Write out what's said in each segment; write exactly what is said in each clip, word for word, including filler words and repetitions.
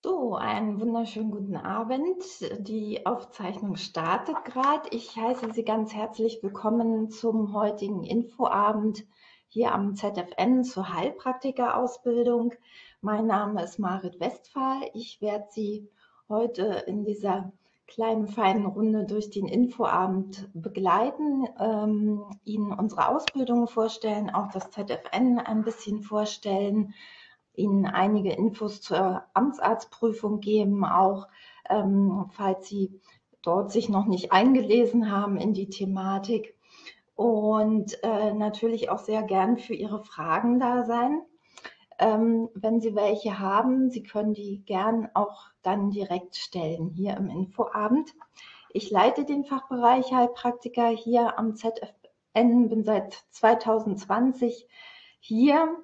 So, einen wunderschönen guten Abend. Die Aufzeichnung startet gerade. Ich heiße Sie ganz herzlich willkommen zum heutigen Infoabend hier am Z F N zur Heilpraktikerausbildung. Mein Name ist Marit Westphal. Ich werde Sie heute in dieser kleinen feinen Runde durch den Infoabend begleiten, ähm, Ihnen unsere Ausbildung vorstellen, auch das Z F N ein bisschen vorstellen, Ihnen einige Infos zur Amtsarztprüfung geben, auch ähm, falls Sie dort sich noch nicht eingelesen haben in die Thematik und äh, natürlich auch sehr gern für Ihre Fragen da sein. Ähm, wenn Sie welche haben, Sie können die gern auch dann direkt stellen hier im Infoabend. Ich leite den Fachbereich Heilpraktiker hier am Z F N, bin seit zweitausendzwanzig hier,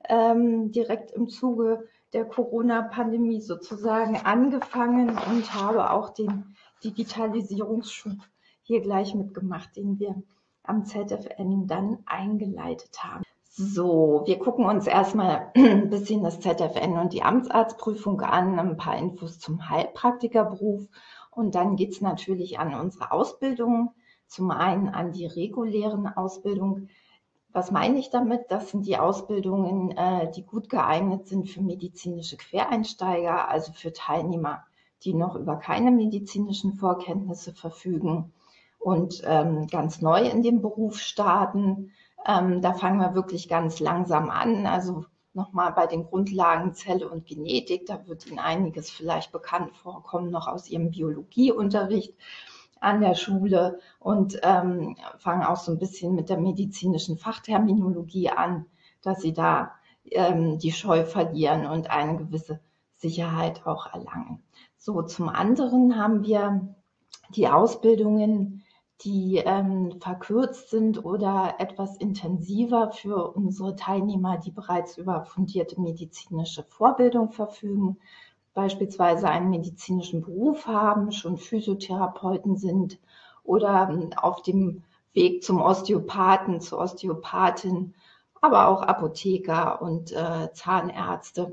ähm, direkt im Zuge der Corona-Pandemie sozusagen angefangen und habe auch den Digitalisierungsschub hier gleich mitgemacht, den wir am Z F N dann eingeleitet haben. So, wir gucken uns erstmal ein bisschen das Z F N und die Amtsarztprüfung an, ein paar Infos zum Heilpraktikerberuf und dann geht es natürlich an unsere Ausbildung, zum einen an die regulären Ausbildungen. Was meine ich damit? Das sind die Ausbildungen, äh, die gut geeignet sind für medizinische Quereinsteiger, also für Teilnehmer, die noch über keine medizinischen Vorkenntnisse verfügen und ähm, ganz neu in den Beruf starten. Ähm, da fangen wir wirklich ganz langsam an. Also nochmal bei den Grundlagen Zelle und Genetik, da wird Ihnen einiges vielleicht bekannt vorkommen, noch aus Ihrem Biologieunterricht an der Schule und ähm, fangen auch so ein bisschen mit der medizinischen Fachterminologie an, dass sie da ähm, die Scheu verlieren und eine gewisse Sicherheit auch erlangen. So, zum anderen haben wir die Ausbildungen, die ähm, verkürzt sind oder etwas intensiver für unsere Teilnehmer, die bereits über fundierte medizinische Vorbildung verfügen, beispielsweise einen medizinischen Beruf haben, schon Physiotherapeuten sind oder auf dem Weg zum Osteopathen, zur Osteopathin, aber auch Apotheker und äh, Zahnärzte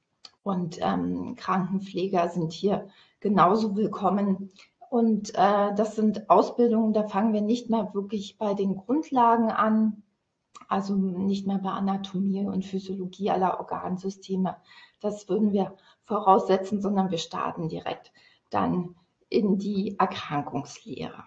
und ähm, Krankenpfleger sind hier genauso willkommen. Und äh, das sind Ausbildungen, da fangen wir nicht mehr wirklich bei den Grundlagen an, also nicht mehr bei Anatomie und Physiologie aller Organsysteme. Das würden wir voraussetzen, sondern wir starten direkt dann in die Erkrankungslehre.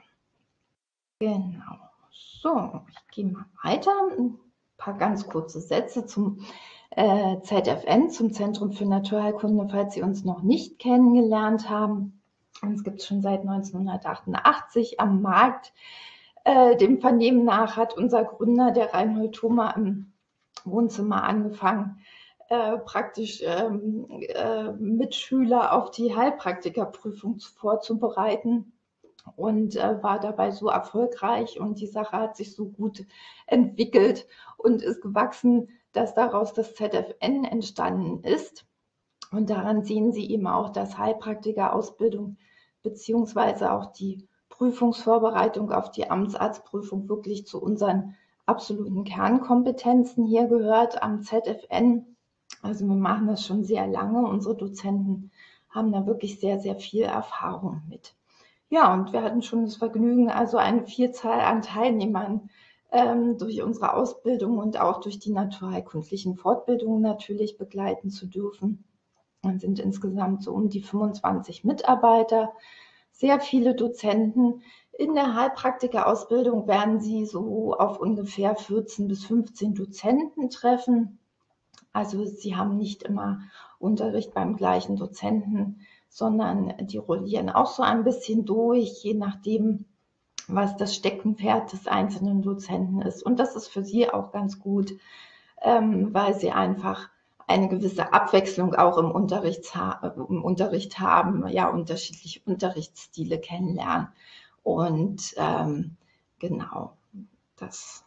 Genau. So, ich gehe mal weiter. Ein paar ganz kurze Sätze zum äh, Z F N, zum Zentrum für Naturheilkunde, falls Sie uns noch nicht kennengelernt haben. Uns gibt es schon seit neunzehnhundertachtundachtzig am Markt. Äh, dem Vernehmen nach hat unser Gründer, der Reinhold Thoma, im Wohnzimmer angefangen, äh, praktisch ähm, äh, Mitschüler auf die Heilpraktikerprüfung vorzubereiten und äh, war dabei so erfolgreich und die Sache hat sich so gut entwickelt und ist gewachsen, dass daraus das Z F N entstanden ist. Und daran sehen Sie eben auch, dass Heilpraktikerausbildung beziehungsweise auch die Prüfungsvorbereitung auf die Amtsarztprüfung wirklich zu unseren absoluten Kernkompetenzen hier gehört am Z F N. Also wir machen das schon sehr lange. Unsere Dozenten haben da wirklich sehr, sehr viel Erfahrung mit. Ja, und wir hatten schon das Vergnügen, also eine Vielzahl an Teilnehmern ähm, durch unsere Ausbildung und auch durch die naturheilkundlichen Fortbildungen natürlich begleiten zu dürfen. Dann sind insgesamt so um die fünfundzwanzig Mitarbeiter, sehr viele Dozenten. In der Heilpraktikerausbildung werden Sie so auf ungefähr vierzehn bis fünfzehn Dozenten treffen. Also Sie haben nicht immer Unterricht beim gleichen Dozenten, sondern die rollieren auch so ein bisschen durch, je nachdem, was das Steckenpferd des einzelnen Dozenten ist. Und das ist für Sie auch ganz gut, ähm, weil Sie einfach eine gewisse Abwechslung auch im Unterricht, im Unterricht haben, ja, unterschiedliche Unterrichtsstile kennenlernen. Und ähm, genau, dass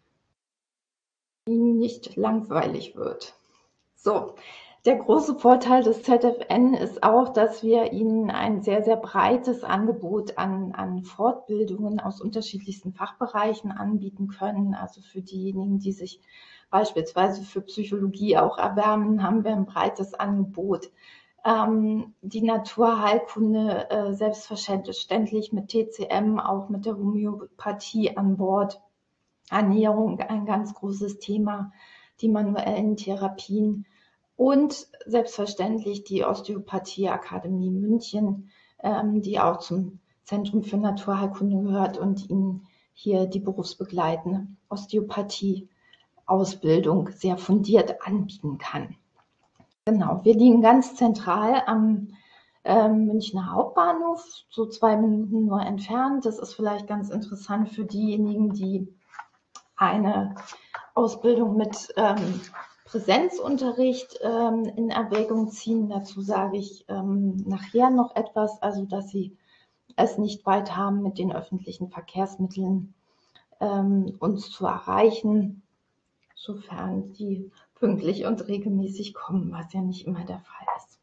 Ihnen nicht langweilig wird. So, der große Vorteil des Z F N ist auch, dass wir Ihnen ein sehr, sehr breites Angebot an, an Fortbildungen aus unterschiedlichsten Fachbereichen anbieten können. Also für diejenigen, die sich beispielsweise für Psychologie auch erwärmen, haben wir ein breites Angebot. ähm, die Naturheilkunde äh, selbstverständlich mit T C M, auch mit der Homöopathie an Bord. Ernährung ein ganz großes Thema, die manuellen Therapien und selbstverständlich die Osteopathie-Akademie München, ähm, die auch zum Zentrum für Naturheilkunde gehört und Ihnen hier die berufsbegleitende Osteopathie-Ausbildung sehr fundiert anbieten kann. Genau, wir liegen ganz zentral am äh, Münchner Hauptbahnhof, so zwei Minuten nur entfernt. Das ist vielleicht ganz interessant für diejenigen, die eine Ausbildung mit ähm, Präsenzunterricht ähm, in Erwägung ziehen. Dazu sage ich ähm, nachher noch etwas, also dass Sie es nicht weit haben, mit den öffentlichen Verkehrsmitteln ähm, uns zu erreichen, sofern Sie pünktlich und regelmäßig kommen, was ja nicht immer der Fall ist.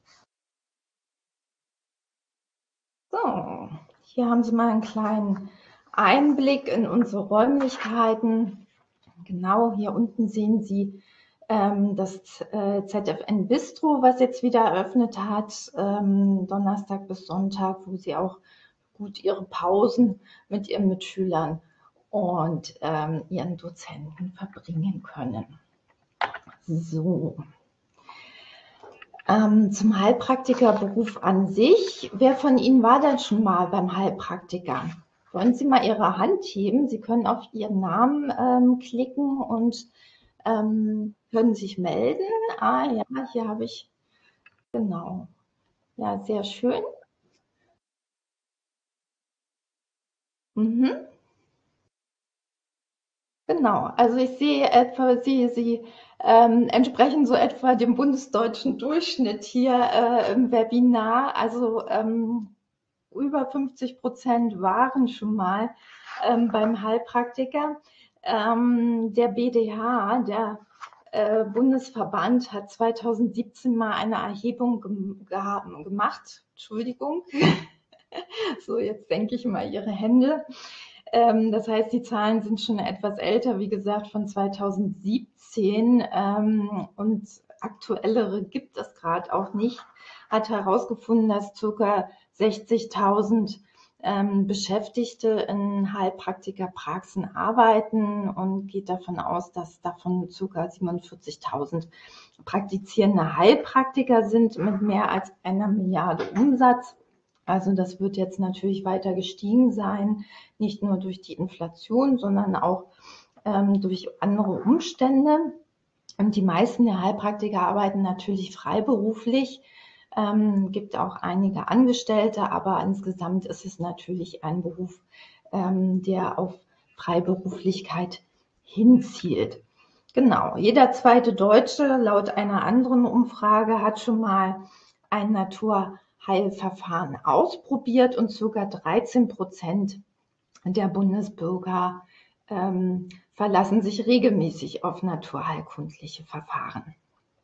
So, hier haben Sie mal einen kleinen Einblick in unsere Räumlichkeiten. Genau, hier unten sehen Sie ähm, das äh, Z F N Bistro, was jetzt wieder eröffnet hat, ähm, Donnerstag bis Sonntag, wo Sie auch gut Ihre Pausen mit Ihren Mitschülern und ähm, Ihren Dozenten verbringen können. So. Ähm, zum Heilpraktikerberuf an sich. Wer von Ihnen war denn schon mal beim Heilpraktiker? Wollen Sie mal Ihre Hand heben? Sie können auf Ihren Namen ähm, klicken und ähm, können sich melden. Ah ja, hier habe ich, genau. Ja, sehr schön. Mhm. Genau, also ich sehe etwa, Sie, Sie ähm, entsprechen so etwa dem bundesdeutschen Durchschnitt hier äh, im Webinar. Also ähm, über fünfzig Prozent waren schon mal ähm, beim Heilpraktiker. Ähm, der B D H, der äh, Bundesverband, hat zweitausendsiebzehn mal eine Erhebung gem gemacht. Entschuldigung. So, jetzt denke ich mal Ihre Hände. Ähm, das heißt, die Zahlen sind schon etwas älter, wie gesagt, von zweitausendsiebzehn. Ähm, und aktuellere gibt es gerade auch nicht. Hat herausgefunden, dass ca. sechzigtausend ähm, Beschäftigte in Heilpraktikerpraxen arbeiten und geht davon aus, dass davon ca. siebenundvierzigtausend praktizierende Heilpraktiker sind mit mehr als einer Milliarde Umsatz. Also das wird jetzt natürlich weiter gestiegen sein, nicht nur durch die Inflation, sondern auch ähm, durch andere Umstände. Und die meisten der Heilpraktiker arbeiten natürlich freiberuflich. Ähm, gibt auch einige Angestellte, aber insgesamt ist es natürlich ein Beruf, ähm, der auf Freiberuflichkeit hinzielt. Genau, jeder zweite Deutsche laut einer anderen Umfrage hat schon mal ein Naturheilverfahren ausprobiert und sogar dreizehn Prozent der Bundesbürger ähm, verlassen sich regelmäßig auf naturheilkundliche Verfahren.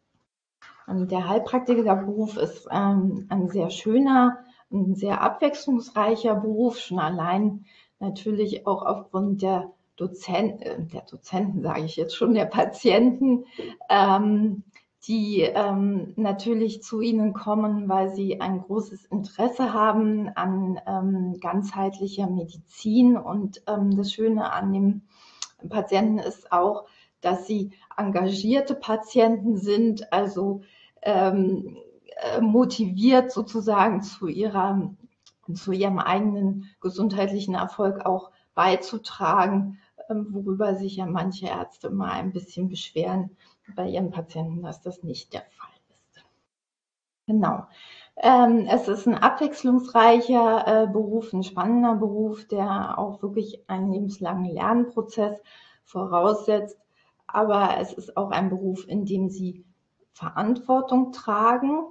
Und der Heilpraktikerberuf ist ähm, ein sehr schöner, ein sehr abwechslungsreicher Beruf, schon allein natürlich auch aufgrund der Dozenten, äh, der Dozenten sage ich jetzt schon, der Patienten, ähm, die ähm, natürlich zu Ihnen kommen, weil sie ein großes Interesse haben an ähm, ganzheitlicher Medizin. Und ähm, das Schöne an dem Patienten ist auch, dass sie engagierte Patienten sind, also ähm, motiviert sozusagen zu ihrer, zu ihrem eigenen gesundheitlichen Erfolg auch beizutragen, ähm, worüber sich ja manche Ärzte immer ein bisschen beschweren bei ihren Patienten, dass das nicht der Fall ist. Genau. Ähm, es ist ein abwechslungsreicher äh, Beruf, ein spannender Beruf, der auch wirklich einen lebenslangen Lernprozess voraussetzt. Aber es ist auch ein Beruf, in dem Sie Verantwortung tragen.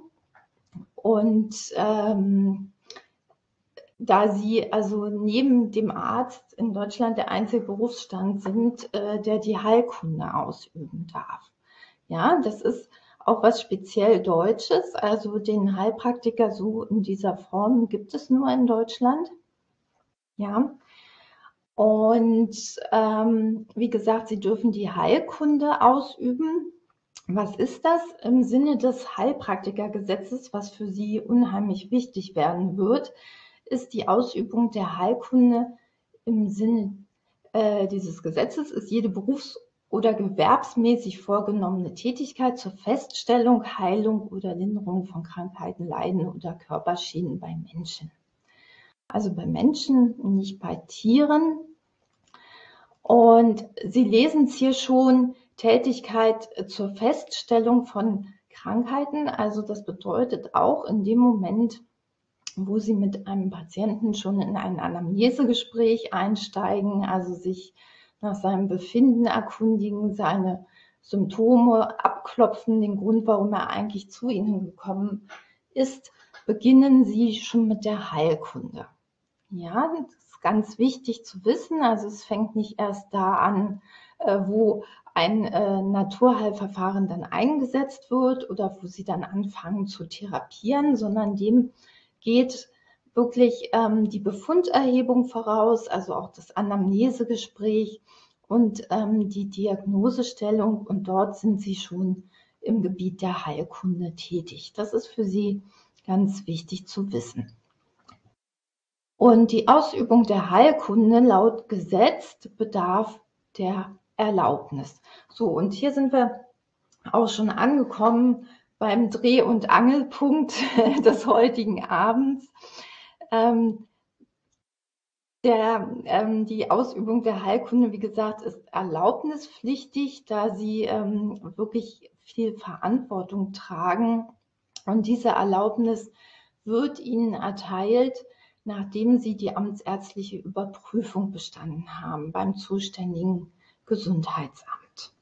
Und ähm, da Sie also neben dem Arzt in Deutschland der einzige Berufsstand sind, äh, der die Heilkunde ausüben darf. Ja, das ist auch was speziell Deutsches. Also den Heilpraktiker so in dieser Form gibt es nur in Deutschland. Ja. Und ähm, wie gesagt, Sie dürfen die Heilkunde ausüben. Was ist das? Im Sinne des Heilpraktikergesetzes, was für Sie unheimlich wichtig werden wird, ist die Ausübung der Heilkunde im Sinne äh, dieses Gesetzes, ist jede berufs- oder gewerbsmäßig vorgenommene Tätigkeit zur Feststellung, Heilung oder Linderung von Krankheiten, Leiden oder Körperschäden bei Menschen. Also bei Menschen, nicht bei Tieren. Und Sie lesen es hier schon, Tätigkeit zur Feststellung von Krankheiten. Also das bedeutet auch in dem Moment, wo Sie mit einem Patienten schon in ein Anamnesegespräch einsteigen, also sich nach seinem Befinden erkundigen, seine Symptome abklopfen, den Grund, warum er eigentlich zu Ihnen gekommen ist, beginnen Sie schon mit der Heilkunde. Ja, das ist ganz wichtig zu wissen. Also es fängt nicht erst da an, äh, wo ein äh, Naturheilverfahren dann eingesetzt wird oder wo Sie dann anfangen zu therapieren, sondern dem geht wirklich ähm, die Befunderhebung voraus, also auch das Anamnesegespräch und ähm, die Diagnosestellung. Und dort sind Sie schon im Gebiet der Heilkunde tätig. Das ist für Sie ganz wichtig zu wissen. Und die Ausübung der Heilkunde laut Gesetz bedarf der Erlaubnis. So, und hier sind wir auch schon angekommen beim Dreh- und Angelpunkt des heutigen Abends. Ähm, der, ähm, die Ausübung der Heilkunde, wie gesagt, ist erlaubnispflichtig, da sie ähm, wirklich viel Verantwortung tragen. Und diese Erlaubnis wird Ihnen erteilt, nachdem Sie die amtsärztliche Überprüfung bestanden haben beim zuständigen Gesundheitsamt.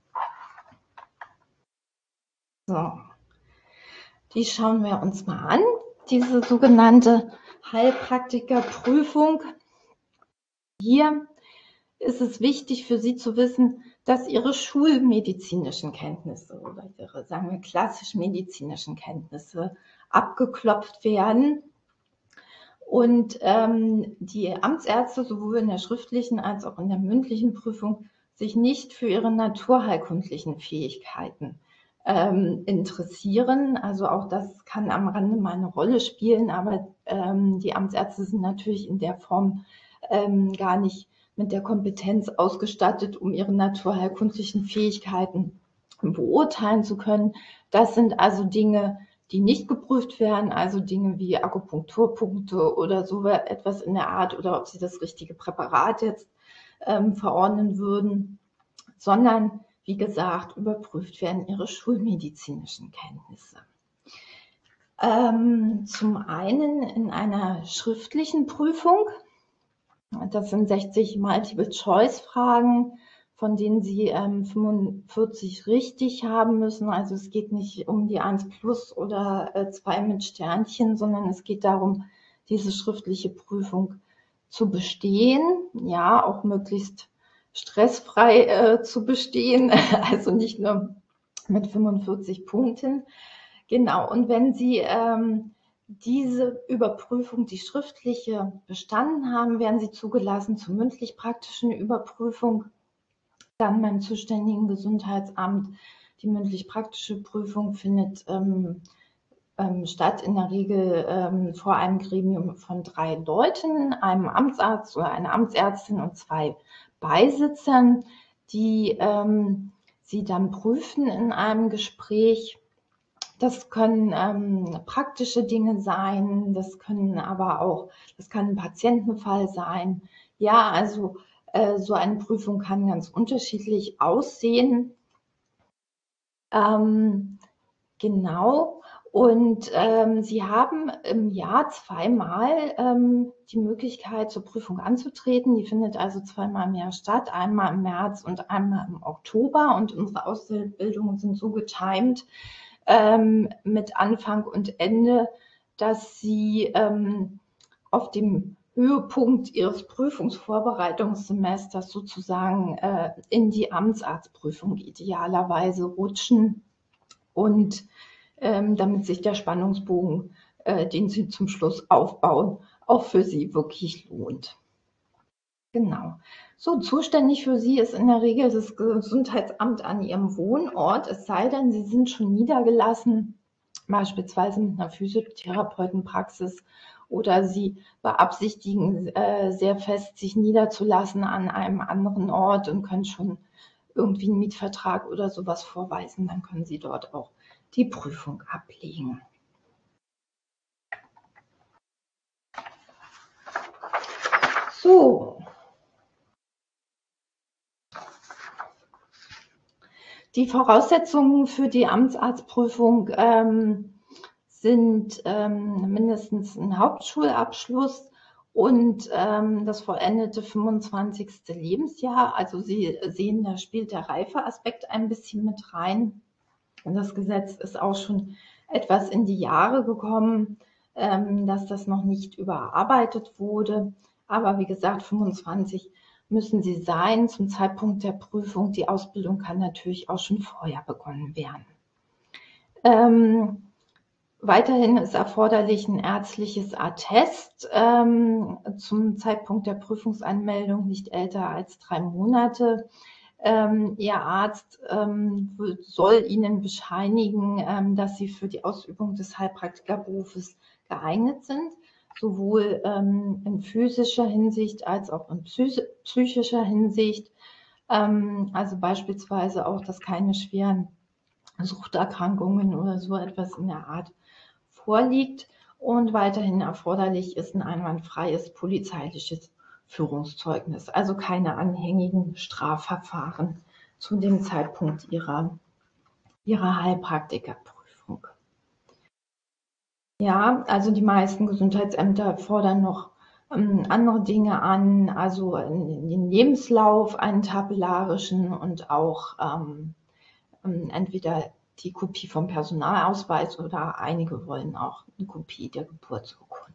So, die schauen wir uns mal an, diese sogenannte Heilpraktikerprüfung. Hier ist es wichtig für Sie zu wissen, dass Ihre schulmedizinischen Kenntnisse oder Ihre, sagen wir, klassisch medizinischen Kenntnisse abgeklopft werden. Und ähm, die Amtsärzte sowohl in der schriftlichen als auch in der mündlichen Prüfung sich nicht für ihre naturheilkundlichen Fähigkeiten ähm, interessieren. Also auch das kann am Rande mal eine Rolle spielen, aber ähm, die Amtsärzte sind natürlich in der Form ähm, gar nicht mit der Kompetenz ausgestattet, um ihre naturheilkundlichen Fähigkeiten beurteilen zu können. Das sind also Dinge, die nicht geprüft werden, also Dinge wie Akupunkturpunkte oder so etwas in der Art, oder ob sie das richtige Präparat jetzt ähm, verordnen würden, sondern wie gesagt, überprüft werden ihre schulmedizinischen Kenntnisse. Ähm, zum einen in einer schriftlichen Prüfung. Das sind sechzig Multiple-Choice-Fragen, von denen Sie ähm, fünfundvierzig richtig haben müssen. Also es geht nicht um die eins plus oder äh, zwei mit Sternchen, sondern es geht darum, diese schriftliche Prüfung zu bestehen. Ja, auch möglichst stressfrei äh, zu bestehen, also nicht nur mit fünfundvierzig Punkten. Genau, und wenn Sie ähm, diese Überprüfung, die schriftliche, bestanden haben, werden Sie zugelassen zur mündlich-praktischen Überprüfung. Dann beim zuständigen Gesundheitsamt. Die mündlich-praktische Prüfung findet ähm, ähm, statt, in der Regel ähm, vor einem Gremium von drei Leuten, einem Amtsarzt oder einer Amtsärztin und zwei Beisitzern, die ähm, Sie dann prüfen in einem Gespräch. Das können ähm, praktische Dinge sein, das können aber auch, das kann ein Patientenfall sein. Ja, also äh, so eine Prüfung kann ganz unterschiedlich aussehen. Ähm, genau. Und ähm, Sie haben im Jahr zweimal ähm, die Möglichkeit, zur Prüfung anzutreten. Die findet also zweimal im Jahr statt, einmal im März und einmal im Oktober. Und unsere Ausbildungen sind so getimt, ähm, mit Anfang und Ende, dass Sie ähm, auf dem Höhepunkt Ihres Prüfungsvorbereitungssemesters sozusagen äh, in die Amtsarztprüfung idealerweise rutschen und ähm, damit sich der Spannungsbogen, äh, den Sie zum Schluss aufbauen, auch für Sie wirklich lohnt. Genau. So, zuständig für Sie ist in der Regel das Gesundheitsamt an Ihrem Wohnort, es sei denn, Sie sind schon niedergelassen, beispielsweise mit einer Physiotherapeutenpraxis, oder Sie beabsichtigen äh, sehr fest, sich niederzulassen an einem anderen Ort und können schon irgendwie einen Mietvertrag oder sowas vorweisen, dann können Sie dort auch die Prüfung ablegen. So. Die Voraussetzungen für die Amtsarztprüfung ähm, sind ähm, mindestens ein Hauptschulabschluss und ähm, das vollendete fünfundzwanzigste Lebensjahr. Also Sie sehen, da spielt der Reifeaspekt ein bisschen mit rein. Und das Gesetz ist auch schon etwas in die Jahre gekommen, ähm, dass das noch nicht überarbeitet wurde. Aber wie gesagt, fünfundzwanzig müssen Sie sein zum Zeitpunkt der Prüfung. Die Ausbildung kann natürlich auch schon vorher begonnen werden. Ähm, weiterhin ist erforderlich ein ärztliches Attest ähm, zum Zeitpunkt der Prüfungsanmeldung, nicht älter als drei Monate. Ähm, Ihr Arzt ähm, soll Ihnen bescheinigen, ähm, dass Sie für die Ausübung des Heilpraktikerberufes geeignet sind, sowohl ähm, in physischer Hinsicht als auch in psychischer Hinsicht. Ähm, also beispielsweise auch, dass keine schweren Suchterkrankungen oder so etwas in der Art vorliegt. Und weiterhin erforderlich ist ein einwandfreies polizeiliches Führungszeugnis, also keine anhängigen Strafverfahren zu dem Zeitpunkt ihrer, ihrer Heilpraktikerprüfung. Ja, also die meisten Gesundheitsämter fordern noch ähm, andere Dinge an, also den Lebenslauf, einen tabellarischen und auch ähm, entweder die Kopie vom Personalausweis oder einige wollen auch eine Kopie der Geburtsurkunde.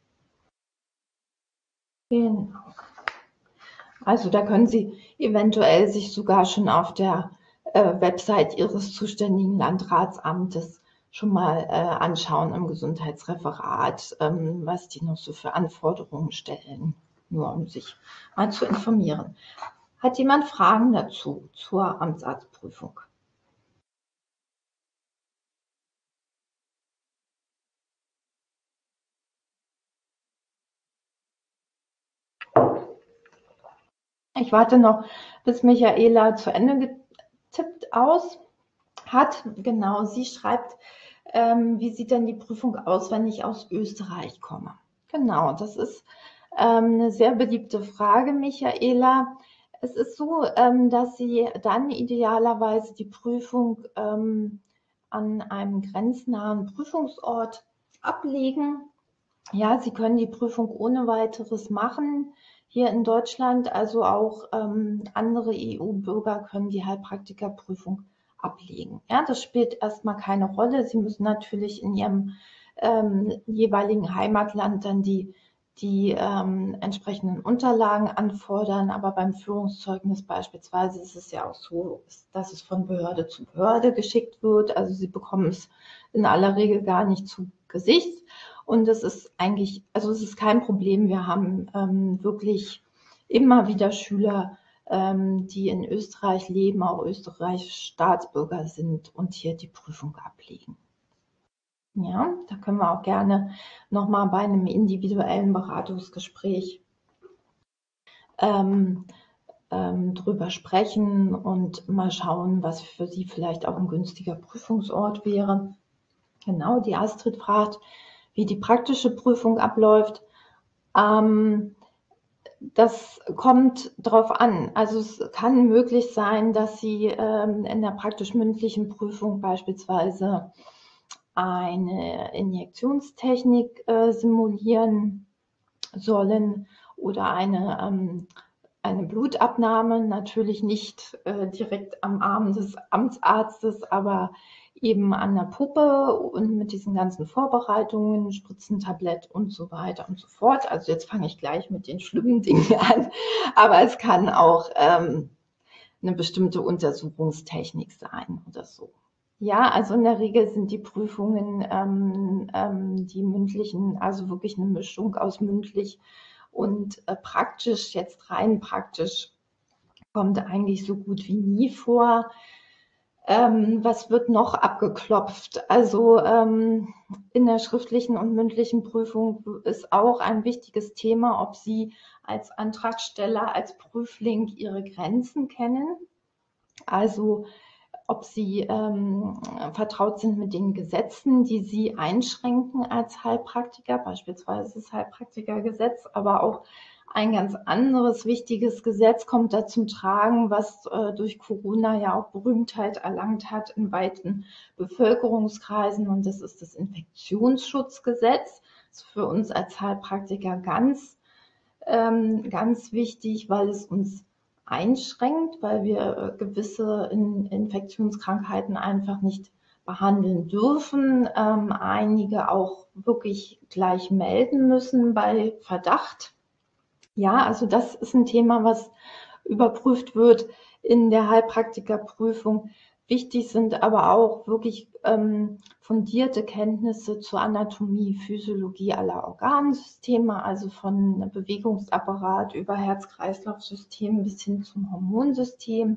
Genau. Also da können Sie eventuell sich sogar schon auf der äh, Website Ihres zuständigen Landratsamtes schon mal äh, anschauen im Gesundheitsreferat, ähm, was die noch so für Anforderungen stellen, nur um sich mal zu informieren. Hat jemand Fragen dazu zur Amtsarztprüfung? Ich warte noch, bis Michaela zu Ende getippt aus hat. Genau, sie schreibt, ähm, wie sieht denn die Prüfung aus, wenn ich aus Österreich komme? Genau, das ist ähm, eine sehr beliebte Frage, Michaela. Es ist so, ähm, dass Sie dann idealerweise die Prüfung ähm, an einem grenznahen Prüfungsort ablegen. Ja, Sie können die Prüfung ohne weiteres machen hier in Deutschland. Also auch ähm, andere E U-Bürger können die Heilpraktikerprüfung ablegen. Ja, das spielt erstmal keine Rolle. Sie müssen natürlich in Ihrem ähm, jeweiligen Heimatland dann die, die ähm, entsprechenden Unterlagen anfordern. Aber beim Führungszeugnis beispielsweise ist es ja auch so, dass es von Behörde zu Behörde geschickt wird. Also Sie bekommen es in aller Regel gar nicht zu Gesicht. Und das ist eigentlich, also es ist kein Problem. Wir haben ähm, wirklich immer wieder Schüler, ähm, die in Österreich leben, auch österreichische Staatsbürger sind und hier die Prüfung ablegen. Ja, da können wir auch gerne nochmal bei einem individuellen Beratungsgespräch ähm, ähm, drüber sprechen und mal schauen, was für Sie vielleicht auch ein günstiger Prüfungsort wäre. Genau, die Astrid fragt, wie die praktische Prüfung abläuft. Ähm, das kommt drauf an. Also es kann möglich sein, dass Sie ähm, in der praktisch-mündlichen Prüfung beispielsweise eine Injektionstechnik äh, simulieren sollen oder eine, ähm, eine Blutabnahme, natürlich nicht äh, direkt am Arm des Amtsarztes, aber eben an der Puppe und mit diesen ganzen Vorbereitungen, Spritzentablett und so weiter und so fort. Also jetzt fange ich gleich mit den schlimmen Dingen an, aber es kann auch ähm, eine bestimmte Untersuchungstechnik sein oder so. Ja, also in der Regel sind die Prüfungen, ähm, ähm, die mündlichen, also wirklich eine Mischung aus mündlich Und äh, praktisch, jetzt rein praktisch, kommt eigentlich so gut wie nie vor. Ähm, was wird noch abgeklopft? Also ähm, in der schriftlichen und mündlichen Prüfung ist auch ein wichtiges Thema, ob Sie als Antragsteller, als Prüfling Ihre Grenzen kennen. Also ob Sie ähm, vertraut sind mit den Gesetzen, die Sie einschränken als Heilpraktiker, beispielsweise das Heilpraktikergesetz, aber auch ein ganz anderes wichtiges Gesetz kommt da zum Tragen, was äh, durch Corona ja auch Berühmtheit erlangt hat in weiten Bevölkerungskreisen, und das ist das Infektionsschutzgesetz. Das ist für uns als Heilpraktiker ganz, ähm, ganz wichtig, weil es uns einschränkt, weil wir gewisse Infektionskrankheiten einfach nicht behandeln dürfen, ähm, einige auch wirklich gleich melden müssen bei Verdacht. Ja, also das ist ein Thema, was überprüft wird in der Heilpraktikerprüfung. Wichtig sind aber auch wirklich ähm, fundierte Kenntnisse zur Anatomie, Physiologie aller Organsysteme, also von Bewegungsapparat über Herz-Kreislauf-System bis hin zum Hormonsystem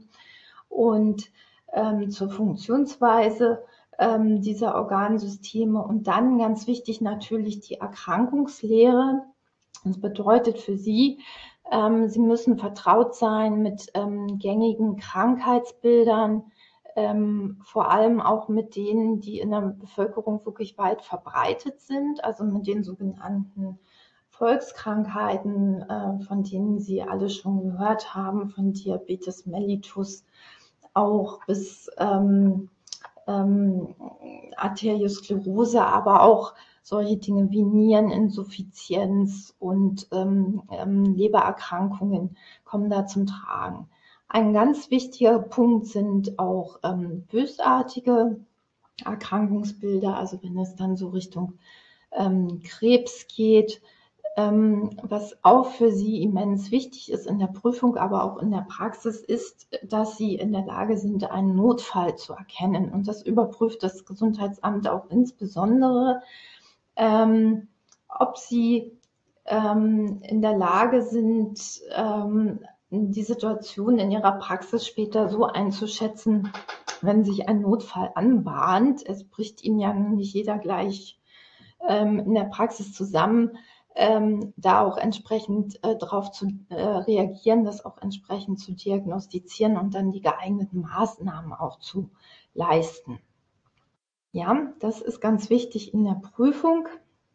und ähm, zur Funktionsweise ähm, dieser Organsysteme. Und dann ganz wichtig natürlich die Erkrankungslehre. Das bedeutet für Sie, ähm, Sie müssen vertraut sein mit ähm, gängigen Krankheitsbildern, ähm, vor allem auch mit denen, die in der Bevölkerung wirklich weit verbreitet sind, also mit den sogenannten Volkskrankheiten, äh, von denen Sie alle schon gehört haben, von Diabetes mellitus auch bis ähm, ähm, Arteriosklerose, aber auch solche Dinge wie Niereninsuffizienz und ähm, ähm, Lebererkrankungen kommen da zum Tragen. Ein ganz wichtiger Punkt sind auch ähm, bösartige Erkrankungsbilder, also wenn es dann so Richtung ähm, Krebs geht, ähm, was auch für Sie immens wichtig ist in der Prüfung, aber auch in der Praxis, ist, dass Sie in der Lage sind, einen Notfall zu erkennen. Und das überprüft das Gesundheitsamt auch insbesondere, ähm, ob Sie ähm, in der Lage sind, ähm, die Situation in Ihrer Praxis später so einzuschätzen, wenn sich ein Notfall anbahnt. Es bricht Ihnen ja nicht jeder gleich ähm, in der Praxis zusammen, ähm, da auch entsprechend äh, darauf zu äh, reagieren, das auch entsprechend zu diagnostizieren und dann die geeigneten Maßnahmen auch zu leisten. Ja, das ist ganz wichtig in der Prüfung.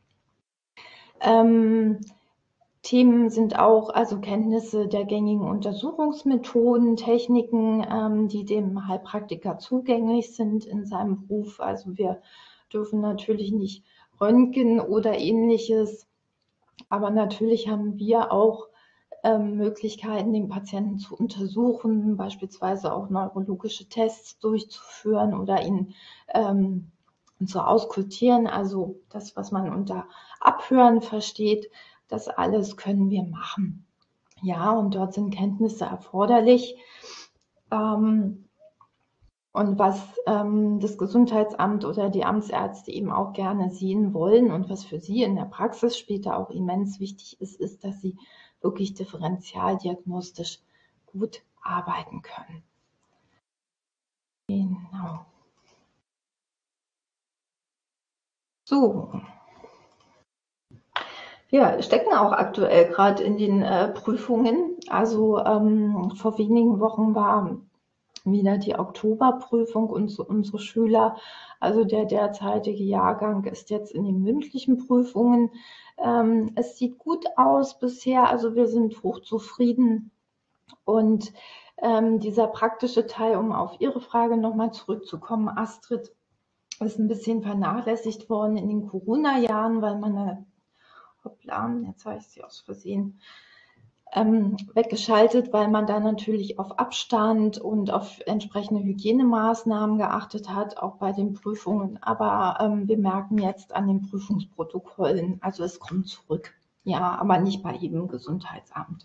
Ähm, Themen sind auch also Kenntnisse der gängigen Untersuchungsmethoden, Techniken, ähm, die dem Heilpraktiker zugänglich sind in seinem Beruf. Also wir dürfen natürlich nicht Röntgen oder ähnliches, aber natürlich haben wir auch ähm, Möglichkeiten, den Patienten zu untersuchen, beispielsweise auch neurologische Tests durchzuführen oder ihn ähm, zu auskultieren. Also das, was man unter Abhören versteht, das alles können wir machen. Ja, und dort sind Kenntnisse erforderlich. Ähm, und was ähm, das Gesundheitsamt oder die Amtsärzte eben auch gerne sehen wollen und was für sie in der Praxis später auch immens wichtig ist, ist, dass sie wirklich differentialdiagnostisch gut arbeiten können. Genau. So. Wir stecken auch aktuell gerade in den äh, Prüfungen. Also ähm, vor wenigen Wochen war wieder die Oktoberprüfung und so, unsere Schüler, also der derzeitige Jahrgang, ist jetzt in den mündlichen Prüfungen. Ähm, es sieht gut aus bisher, also wir sind hochzufrieden. Und ähm, dieser praktische Teil, um auf Ihre Frage nochmal zurückzukommen, Astrid, ist ein bisschen vernachlässigt worden in den Corona-Jahren, weil man da, hoppla, jetzt habe ich sie aus Versehen ähm, weggeschaltet, weil man da natürlich auf Abstand und auf entsprechende Hygienemaßnahmen geachtet hat, auch bei den Prüfungen. Aber ähm, wir merken jetzt an den Prüfungsprotokollen, also es kommt zurück. Ja, aber nicht bei jedem Gesundheitsamt.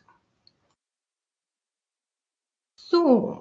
So.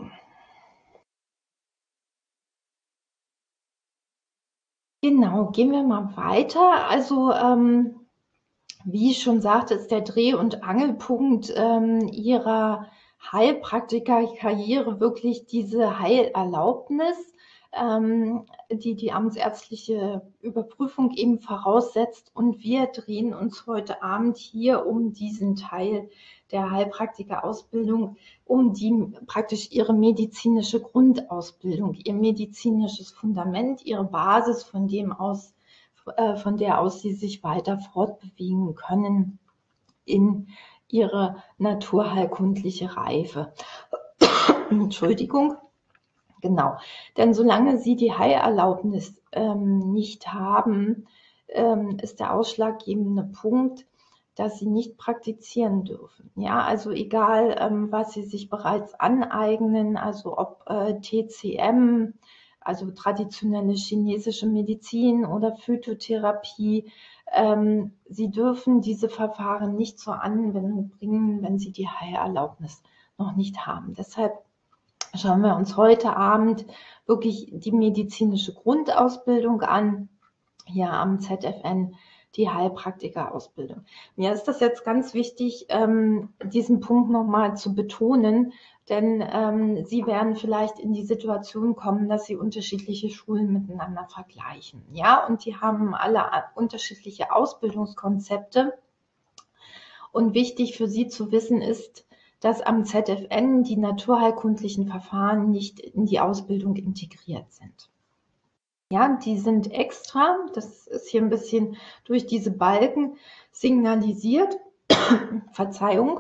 Genau, gehen wir mal weiter. Also ähm, Wie ich schon sagte, ist der Dreh- und Angelpunkt ähm, ihrer Heilpraktikerkarriere wirklich diese Heilerlaubnis, ähm, die die amtsärztliche Überprüfung eben voraussetzt. Und wir drehen uns heute Abend hier um diesen Teil der Heilpraktikerausbildung, um die praktisch ihre medizinische Grundausbildung, ihr medizinisches Fundament, ihre Basis, von dem aus von der aus sie sich weiter fortbewegen können in ihre naturheilkundliche Reife. Entschuldigung. Genau, denn solange sie die Heilerlaubnis ähm, nicht haben, ähm, ist der ausschlaggebende Punkt, dass sie nicht praktizieren dürfen. Ja, also egal, ähm, was sie sich bereits aneignen, also ob äh, T C M, also traditionelle chinesische Medizin oder Phytotherapie, ähm, sie dürfen diese Verfahren nicht zur Anwendung bringen, wenn sie die Heilerlaubnis noch nicht haben. Deshalb schauen wir uns heute Abend wirklich die medizinische Grundausbildung an, hier am Z F N, die Heilpraktikerausbildung. Mir ist das jetzt ganz wichtig, ähm, diesen Punkt nochmal zu betonen, denn ähm, Sie werden vielleicht in die Situation kommen, dass Sie unterschiedliche Schulen miteinander vergleichen. Ja, und die haben alle unterschiedliche Ausbildungskonzepte. Und wichtig für Sie zu wissen ist, dass am Z F N die naturheilkundlichen Verfahren nicht in die Ausbildung integriert sind. Ja, die sind extra, das ist hier ein bisschen durch diese Balken signalisiert, Verzeihung.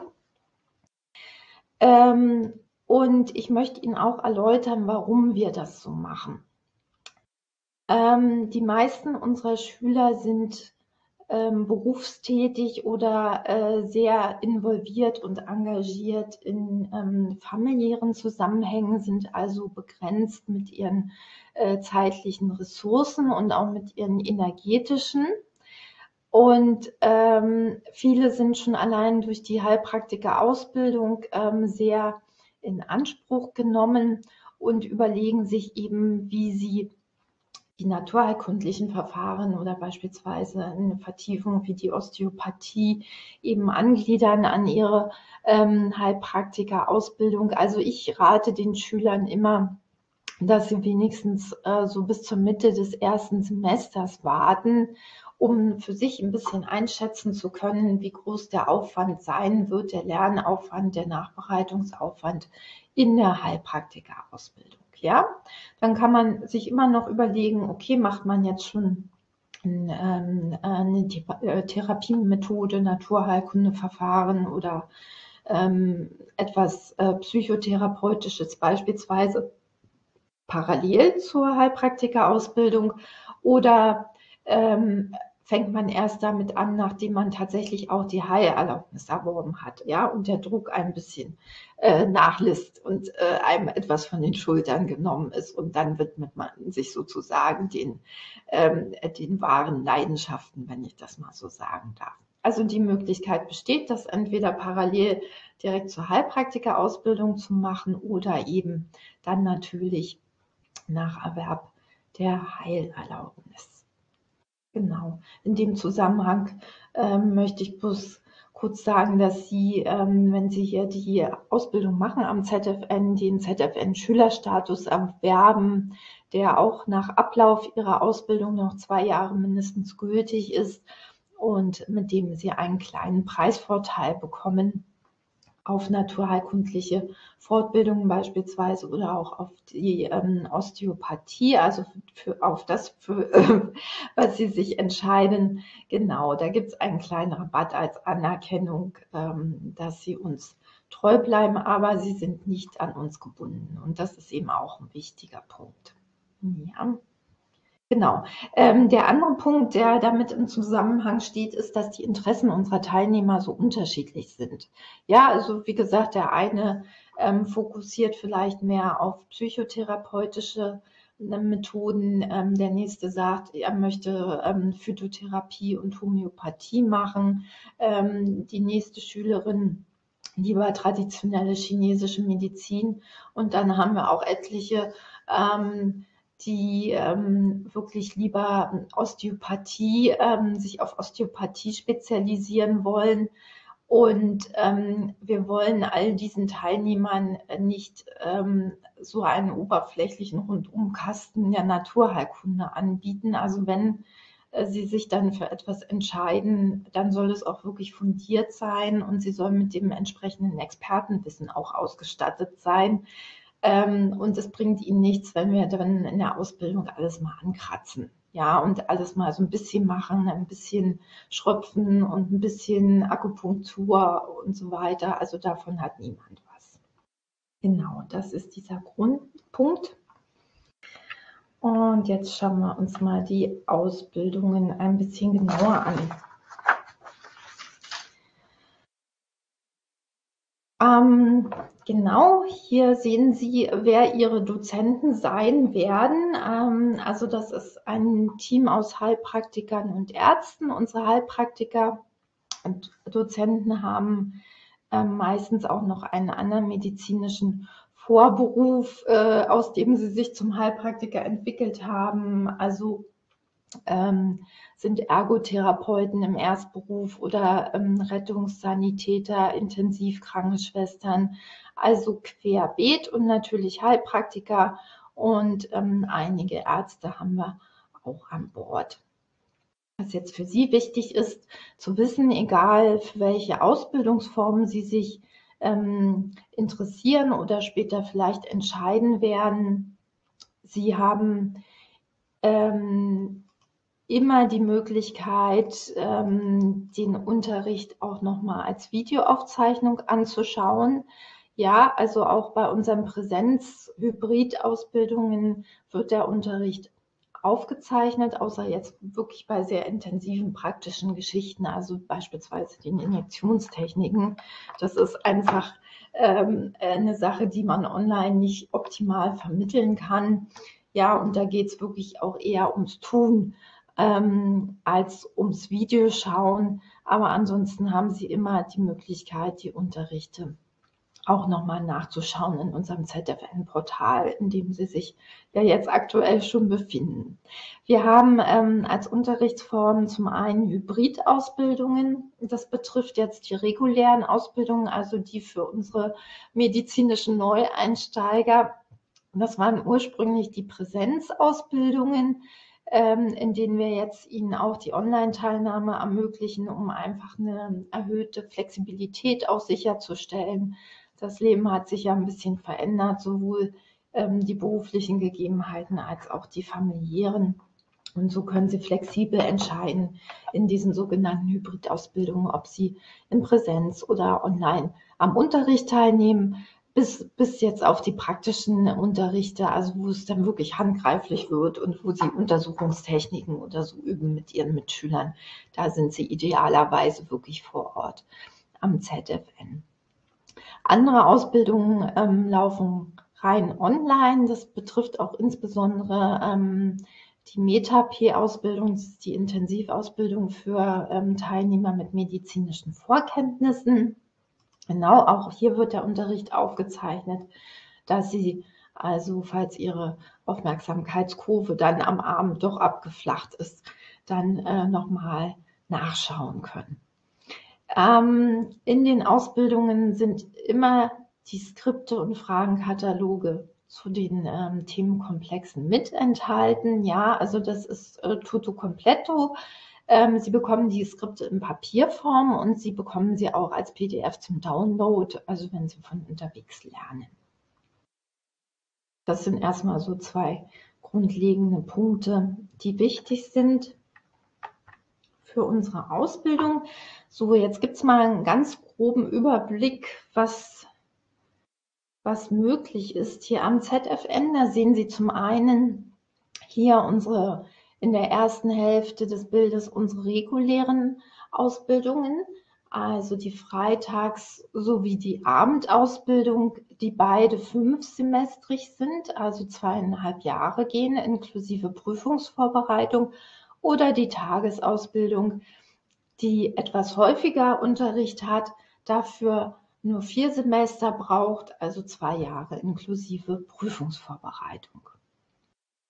Ähm, und ich möchte Ihnen auch erläutern, warum wir das so machen. Ähm, die meisten unserer Schüler sind ähm, berufstätig oder äh, sehr involviert und engagiert in ähm, familiären Zusammenhängen, sind also begrenzt mit ihren äh, zeitlichen Ressourcen und auch mit ihren energetischen. Und ähm, viele sind schon allein durch die Heilpraktiker-Ausbildung ähm, sehr in Anspruch genommen und überlegen sich eben, wie sie die naturheilkundlichen Verfahren oder beispielsweise eine Vertiefung wie die Osteopathie eben angliedern an ihre ähm, Heilpraktiker-Ausbildung. Also ich rate den Schülern immer, dass sie wenigstens äh, so bis zur Mitte des ersten Semesters warten, um für sich ein bisschen einschätzen zu können, wie groß der Aufwand sein wird, der Lernaufwand, der Nachbereitungsaufwand in der Heilpraktikerausbildung. Ja, dann kann man sich immer noch überlegen, okay, macht man jetzt schon eine Therapiemethode, Naturheilkundeverfahren oder ähm, etwas äh, Psychotherapeutisches beispielsweise parallel zur Heilpraktikerausbildung oder ähm, fängt man erst damit an, nachdem man tatsächlich auch die Heilerlaubnis erworben hat, ja, und der Druck ein bisschen äh, nachlässt und äh, einem etwas von den Schultern genommen ist und dann widmet man sich sozusagen den, ähm, den wahren Leidenschaften, wenn ich das mal so sagen darf. Also die Möglichkeit besteht, das entweder parallel direkt zur Heilpraktikerausbildung zu machen oder eben dann natürlich nach Erwerb der Heilerlaubnis. Genau. In dem Zusammenhang ähm, möchte ich bloß kurz sagen, dass Sie, ähm, wenn Sie hier die Ausbildung machen am Z F N, den Z F N-Schülerstatus erwerben, der auch nach Ablauf Ihrer Ausbildung noch zwei Jahre mindestens gültig ist und mit dem Sie einen kleinen Preisvorteil bekommen auf naturheilkundliche Fortbildungen beispielsweise oder auch auf die ähm, Osteopathie, also für, auf das, für, äh, was Sie sich entscheiden. Genau, da gibt es einen kleinen Rabatt als Anerkennung, ähm, dass Sie uns treu bleiben, aber Sie sind nicht an uns gebunden. Und das ist eben auch ein wichtiger Punkt. Ja. Genau. Ähm, der andere Punkt, der damit im Zusammenhang steht, ist, dass die Interessen unserer Teilnehmer so unterschiedlich sind. Ja, also wie gesagt, der eine ähm, fokussiert vielleicht mehr auf psychotherapeutische äh, Methoden. Ähm, der nächste sagt, er möchte ähm, Phytotherapie und Homöopathie machen. Ähm, die nächste Schülerin lieber traditionelle chinesische Medizin. Und dann haben wir auch etliche, ähm, die ähm, wirklich lieber Osteopathie, ähm, sich auf Osteopathie spezialisieren wollen. Und ähm, wir wollen all diesen Teilnehmern nicht ähm, so einen oberflächlichen Rundumkasten der Naturheilkunde anbieten. Also wenn äh, sie sich dann für etwas entscheiden, dann soll es auch wirklich fundiert sein und sie soll mit dem entsprechenden Expertenwissen auch ausgestattet sein. Ähm, und es bringt ihnen nichts, wenn wir dann in der Ausbildung alles mal ankratzen. Ja, und alles mal so ein bisschen machen, ein bisschen schröpfen und ein bisschen Akupunktur und so weiter. Also davon hat niemand was. Genau, das ist dieser Grundpunkt. Und jetzt schauen wir uns mal die Ausbildungen ein bisschen genauer an. Ähm, genau, hier sehen Sie, wer Ihre Dozenten sein werden. Ähm, also das ist ein Team aus Heilpraktikern und Ärzten. Unsere Heilpraktiker und Dozenten haben ähm, meistens auch noch einen anderen medizinischen Vorberuf, äh, aus dem sie sich zum Heilpraktiker entwickelt haben. Also ähm, sind Ergotherapeuten im Erstberuf oder ähm, Rettungssanitäter, Intensivkrankenschwestern, also querbeet und natürlich Heilpraktiker und ähm, einige Ärzte haben wir auch an Bord. Was jetzt für Sie wichtig ist zu wissen, egal für welche Ausbildungsformen Sie sich ähm, interessieren oder später vielleicht entscheiden werden, Sie haben ähm, immer die Möglichkeit, ähm, den Unterricht auch nochmal als Videoaufzeichnung anzuschauen. Ja, also auch bei unseren Präsenz-Hybrid-Ausbildungen wird der Unterricht aufgezeichnet, außer jetzt wirklich bei sehr intensiven praktischen Geschichten, also beispielsweise den Injektionstechniken. Das ist einfach ähm, eine Sache, die man online nicht optimal vermitteln kann. Ja, und da geht es wirklich auch eher ums Tun ähm, als ums Videoschauen. Aber ansonsten haben Sie immer die Möglichkeit, die Unterrichte auch nochmal nachzuschauen in unserem Z F N-Portal, in dem Sie sich ja jetzt aktuell schon befinden. Wir haben ähm, als Unterrichtsform zum einen Hybridausbildungen. Das betrifft jetzt die regulären Ausbildungen, also die für unsere medizinischen Neueinsteiger. Das waren ursprünglich die Präsenzausbildungen, ähm, in denen wir jetzt Ihnen auch die Online-Teilnahme ermöglichen, um einfach eine erhöhte Flexibilität auch sicherzustellen. Das Leben hat sich ja ein bisschen verändert, sowohl ähm, die beruflichen Gegebenheiten als auch die familiären. Und so können Sie flexibel entscheiden in diesen sogenannten Hybridausbildungen, ob Sie in Präsenz oder online am Unterricht teilnehmen, bis, bis jetzt auf die praktischen Unterrichte, also wo es dann wirklich handgreiflich wird und wo Sie Untersuchungstechniken oder so üben mit Ihren Mitschülern. Da sind Sie idealerweise wirklich vor Ort am Z F N. Andere Ausbildungen ähm, laufen rein online. Das betrifft auch insbesondere ähm, die Meta-P-Ausbildung, das ist die Intensivausbildung für ähm, Teilnehmer mit medizinischen Vorkenntnissen. Genau, auch hier wird der Unterricht aufgezeichnet, dass Sie also, falls Ihre Aufmerksamkeitskurve dann am Abend doch abgeflacht ist, dann äh, nochmal nachschauen können. Ähm, in den Ausbildungen sind immer die Skripte und Fragenkataloge zu den ähm, Themenkomplexen mit enthalten. Ja, also das ist äh, tutto completo. Ähm, Sie bekommen die Skripte in Papierform und Sie bekommen sie auch als P D F zum Download, also wenn Sie von unterwegs lernen. Das sind erstmal so zwei grundlegende Punkte, die wichtig sind für unsere Ausbildung. So, jetzt gibt es mal einen ganz groben Überblick, was, was möglich ist hier am Z F N. Da sehen Sie zum einen hier unsere in der ersten Hälfte des Bildes unsere regulären Ausbildungen, also die Freitags- sowie die Abendausbildung, die beide fünfsemestrig sind, also zweieinhalb Jahre gehen, inklusive Prüfungsvorbereitung, oder die Tagesausbildung, die etwas häufiger Unterricht hat, dafür nur vier Semester braucht, also zwei Jahre inklusive Prüfungsvorbereitung.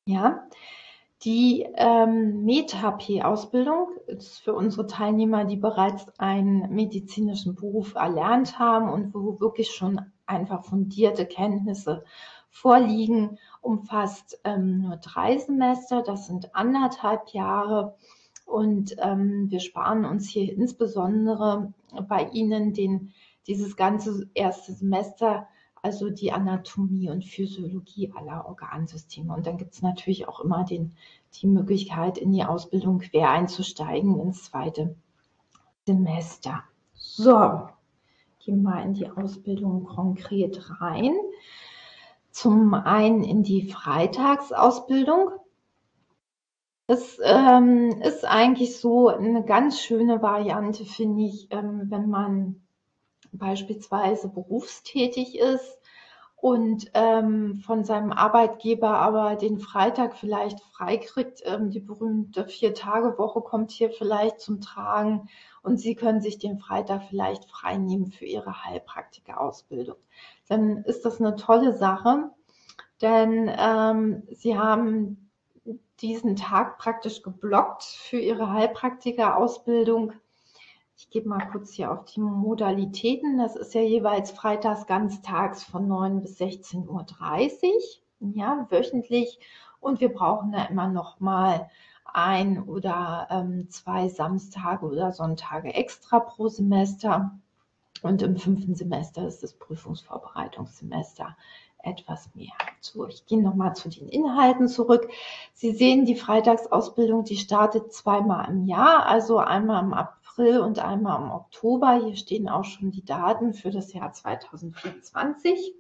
Ja, die ähm, Med-H P-Ausbildung ist für unsere Teilnehmer, die bereits einen medizinischen Beruf erlernt haben und wo wirklich schon einfach fundierte Kenntnisse vorliegen, umfasst ähm, nur drei Semester, das sind anderthalb Jahre. Und ähm, wir sparen uns hier insbesondere bei Ihnen den, dieses ganze erste Semester, also die Anatomie und Physiologie aller Organsysteme. Und dann gibt es natürlich auch immer den, die Möglichkeit, in die Ausbildung quer einzusteigen ins zweite Semester. So, gehen wir in die Ausbildung konkret rein. Zum einen in die Freitagsausbildung. Das ähm, ist eigentlich so eine ganz schöne Variante, finde ich, ähm, wenn man beispielsweise berufstätig ist und ähm, von seinem Arbeitgeber aber den Freitag vielleicht frei kriegt. Ähm, die berühmte Vier-Tage-Woche kommt hier vielleicht zum Tragen und Sie können sich den Freitag vielleicht frei nehmen für Ihre Heilpraktikerausbildung. Dann ist das eine tolle Sache, denn ähm, Sie haben diesen Tag praktisch geblockt für Ihre Heilpraktikerausbildung. Ich gebe mal kurz hier auf die Modalitäten. Das ist ja jeweils freitags ganztags von neun bis sechzehn Uhr dreißig, ja, wöchentlich. Und wir brauchen da immer noch mal ein oder ähm, zwei Samstage oder Sonntage extra pro Semester. Und im fünften Semester ist das Prüfungsvorbereitungssemester etwas mehr. So, ich gehe nochmal zu den Inhalten zurück. Sie sehen, die Freitagsausbildung, die startet zweimal im Jahr, also einmal im April und einmal im Oktober. Hier stehen auch schon die Daten für das Jahr zweitausendvierundzwanzig.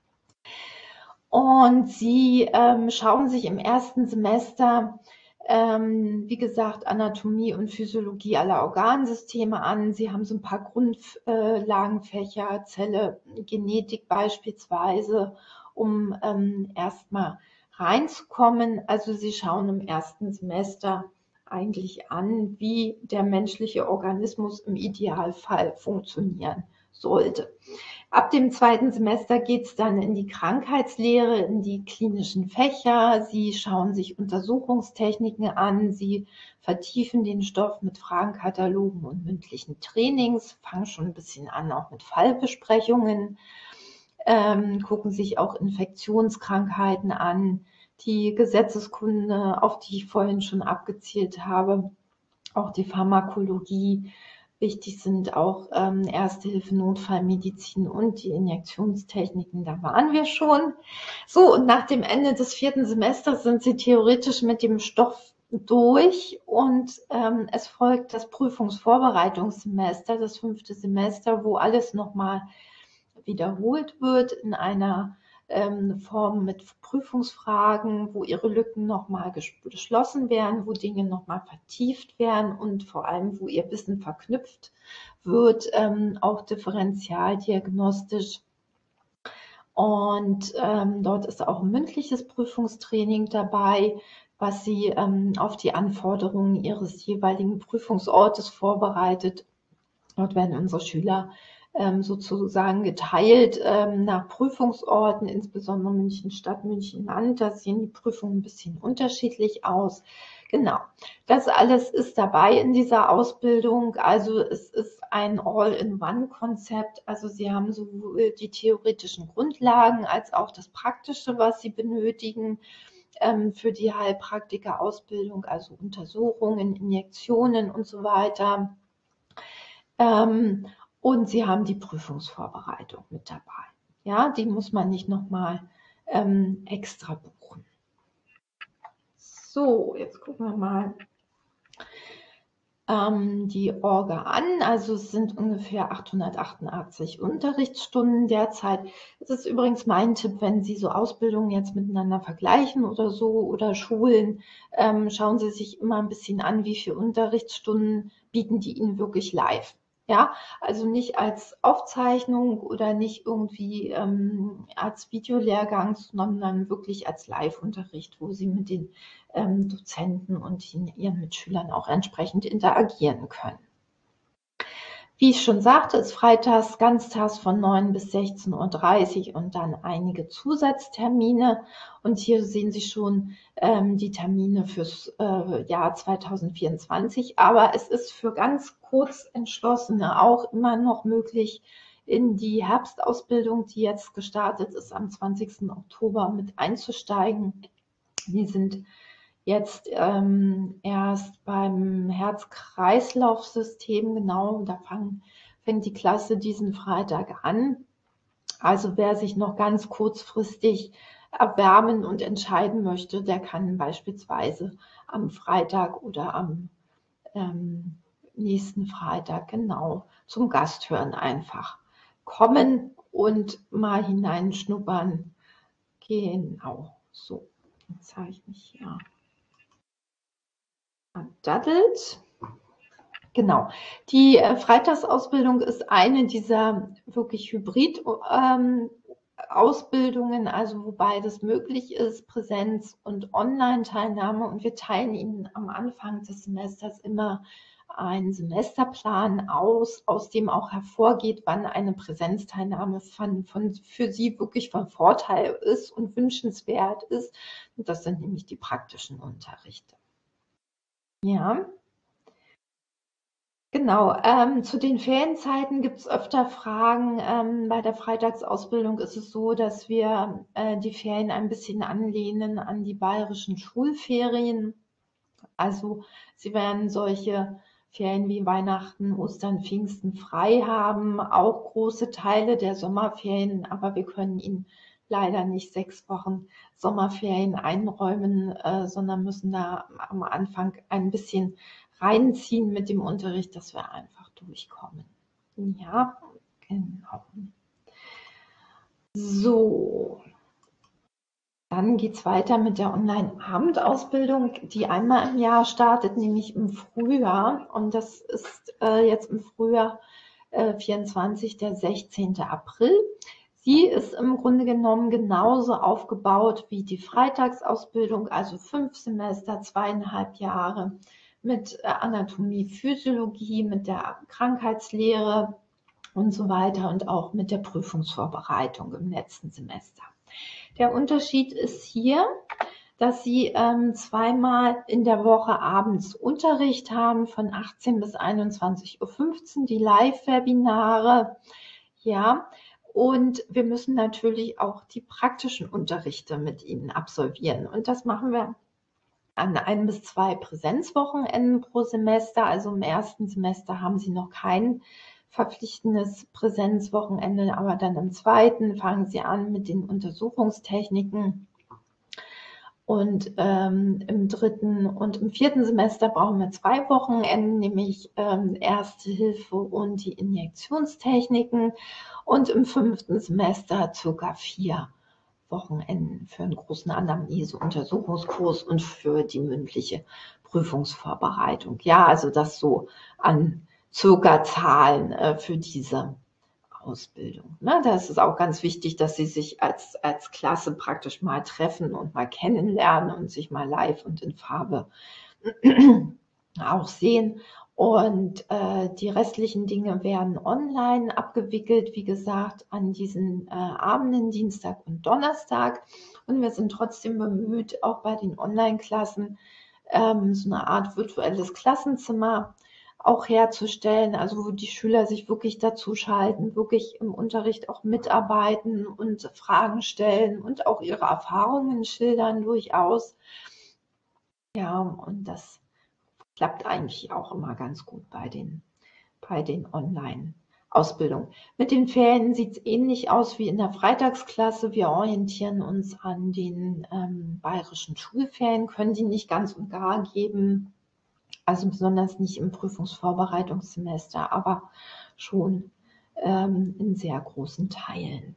Und Sie ähm, schauen sich im ersten Semester, ähm, wie gesagt, Anatomie und Physiologie aller Organsysteme an. Sie haben so ein paar Grundlagenfächer, Zelle, Genetik beispielsweise, um ähm, erstmal reinzukommen. Also Sie schauen im ersten Semester eigentlich an, wie der menschliche Organismus im Idealfall funktionieren sollte. Ab dem zweiten Semester geht es dann in die Krankheitslehre, in die klinischen Fächer. Sie schauen sich Untersuchungstechniken an, Sie vertiefen den Stoff mit Fragenkatalogen und mündlichen Trainings, fangen schon ein bisschen an, auch mit Fallbesprechungen, ähm, gucken sich auch Infektionskrankheiten an, die Gesetzeskunde, auf die ich vorhin schon abgezielt habe, auch die Pharmakologie. Wichtig sind auch ähm, Erste Hilfe, Notfallmedizin und die Injektionstechniken, da waren wir schon. So, und nach dem Ende des vierten Semesters sind Sie theoretisch mit dem Stoff durch und ähm, es folgt das Prüfungsvorbereitungssemester, das fünfte Semester, wo alles nochmal wiederholt wird in einer ähm, Form mit Prüfungsfragen, wo Ihre Lücken nochmal geschlossen werden, wo Dinge nochmal vertieft werden und vor allem, wo Ihr Wissen verknüpft wird, ähm, auch differentialdiagnostisch. Und ähm, dort ist auch ein mündliches Prüfungstraining dabei, was Sie ähm, auf die Anforderungen Ihres jeweiligen Prüfungsortes vorbereitet. Dort werden unsere Schüler ähm, sozusagen geteilt ähm, nach Prüfungsorten, insbesondere München-Stadt, München-Land. Da sehen die Prüfungen ein bisschen unterschiedlich aus. Genau, das alles ist dabei in dieser Ausbildung. Also es ist ein All-in-One-Konzept. Also Sie haben sowohl die theoretischen Grundlagen als auch das Praktische, was Sie benötigen ähm, für die Heilpraktiker-Ausbildung, also Untersuchungen, Injektionen und so weiter. Ähm, und Sie haben die Prüfungsvorbereitung mit dabei. Ja, die muss man nicht nochmal ähm, extra buchen. So, jetzt gucken wir mal ähm, die Orga an. Also es sind ungefähr achthundertachtundachtzig Unterrichtsstunden derzeit. Es ist übrigens mein Tipp, wenn Sie so Ausbildungen jetzt miteinander vergleichen oder so oder Schulen, ähm, schauen Sie sich immer ein bisschen an, wie viele Unterrichtsstunden bieten die Ihnen wirklich live. Ja, also nicht als Aufzeichnung oder nicht irgendwie ähm, als Videolehrgang, sondern wirklich als Live-Unterricht, wo Sie mit den ähm, Dozenten und Ihren Mitschülern auch entsprechend interagieren können. Wie ich schon sagte, ist freitags ganztags von neun bis sechzehn Uhr dreißig und dann einige Zusatztermine. Und hier sehen Sie schon ähm, die Termine fürs äh, Jahr zweitausendvierundzwanzig. Aber es ist für ganz kurz Entschlossene auch immer noch möglich, in die Herbstausbildung, die jetzt gestartet ist, am zwanzigsten Oktober mit einzusteigen. Die sind jetzt ähm, erst beim Herz-Kreislauf-System, genau, da fang, fängt die Klasse diesen Freitag an. Also wer sich noch ganz kurzfristig erwärmen und entscheiden möchte, der kann beispielsweise am Freitag oder am ähm, nächsten Freitag genau zum Gasthören einfach kommen und mal hineinschnuppern. Genau, so, jetzt habe ich mich hier daddelt. Genau. Die äh, Freitagsausbildung ist eine dieser wirklich Hybrid-Ausbildungen, ähm, also wo beides möglich ist, Präsenz- und Online-Teilnahme. Und wir teilen Ihnen am Anfang des Semesters immer einen Semesterplan aus, aus dem auch hervorgeht, wann eine Präsenzteilnahme von, von, für Sie wirklich von Vorteil ist und wünschenswert ist. Und das sind nämlich die praktischen Unterrichte. Ja. Genau, ähm, zu den Ferienzeiten gibt es öfter Fragen. Ähm, bei der Freitagsausbildung ist es so, dass wir äh, die Ferien ein bisschen anlehnen an die bayerischen Schulferien. Also Sie werden solche Ferien wie Weihnachten, Ostern, Pfingsten frei haben, auch große Teile der Sommerferien, aber wir können Ihnen leider nicht sechs Wochen Sommerferien einräumen, äh, sondern müssen da am Anfang ein bisschen reinziehen mit dem Unterricht, dass wir einfach durchkommen. Ja, genau. So, dann geht es weiter mit der Online-Abendausbildung, die einmal im Jahr startet, nämlich im Frühjahr. Und das ist äh, jetzt im Frühjahr äh, vierundzwanzig, der sechzehnten April. Sie ist im Grunde genommen genauso aufgebaut wie die Freitagsausbildung, also fünf Semester, zweieinhalb Jahre mit äh, Anatomie, Physiologie, mit der Krankheitslehre und so weiter und auch mit der Prüfungsvorbereitung im letzten Semester. Der Unterschied ist hier, dass Sie ähm, zweimal in der Woche abends Unterricht haben von achtzehn bis einundzwanzig Uhr fünfzehn, die Live-Webinare, ja, und wir müssen natürlich auch die praktischen Unterrichte mit Ihnen absolvieren. Und das machen wir an ein bis zwei Präsenzwochenenden pro Semester. Also im ersten Semester haben Sie noch kein verpflichtendes Präsenzwochenende, aber dann im zweiten fangen Sie an mit den Untersuchungstechniken. Und ähm, im dritten und im vierten Semester brauchen wir zwei Wochenenden, nämlich ähm, Erste Hilfe und die Injektionstechniken. Und im fünften Semester circa vier Wochenenden für einen großen Anamnese-Untersuchungskurs und für die mündliche Prüfungsvorbereitung. Ja, also das so an circa Zahlen äh, für diese Ausbildung. Ne? Da ist es auch ganz wichtig, dass Sie sich als, als Klasse praktisch mal treffen und mal kennenlernen und sich mal live und in Farbe auch sehen. Und äh, die restlichen Dinge werden online abgewickelt, wie gesagt, an diesen äh, Abenden, Dienstag und Donnerstag. Und wir sind trotzdem bemüht, auch bei den Online-Klassen ähm, so eine Art virtuelles Klassenzimmer auch herzustellen, also wo die Schüler sich wirklich dazu schalten, wirklich im Unterricht auch mitarbeiten und Fragen stellen und auch ihre Erfahrungen schildern durchaus. Ja, und das klappt eigentlich auch immer ganz gut bei den, bei den Online-Ausbildungen. Mit den Ferien sieht es ähnlich aus wie in der Freitagsklasse. Wir orientieren uns an den ähm, bayerischen Schulferien, können die nicht ganz und gar geben, also besonders nicht im Prüfungsvorbereitungssemester, aber schon ähm, in sehr großen Teilen.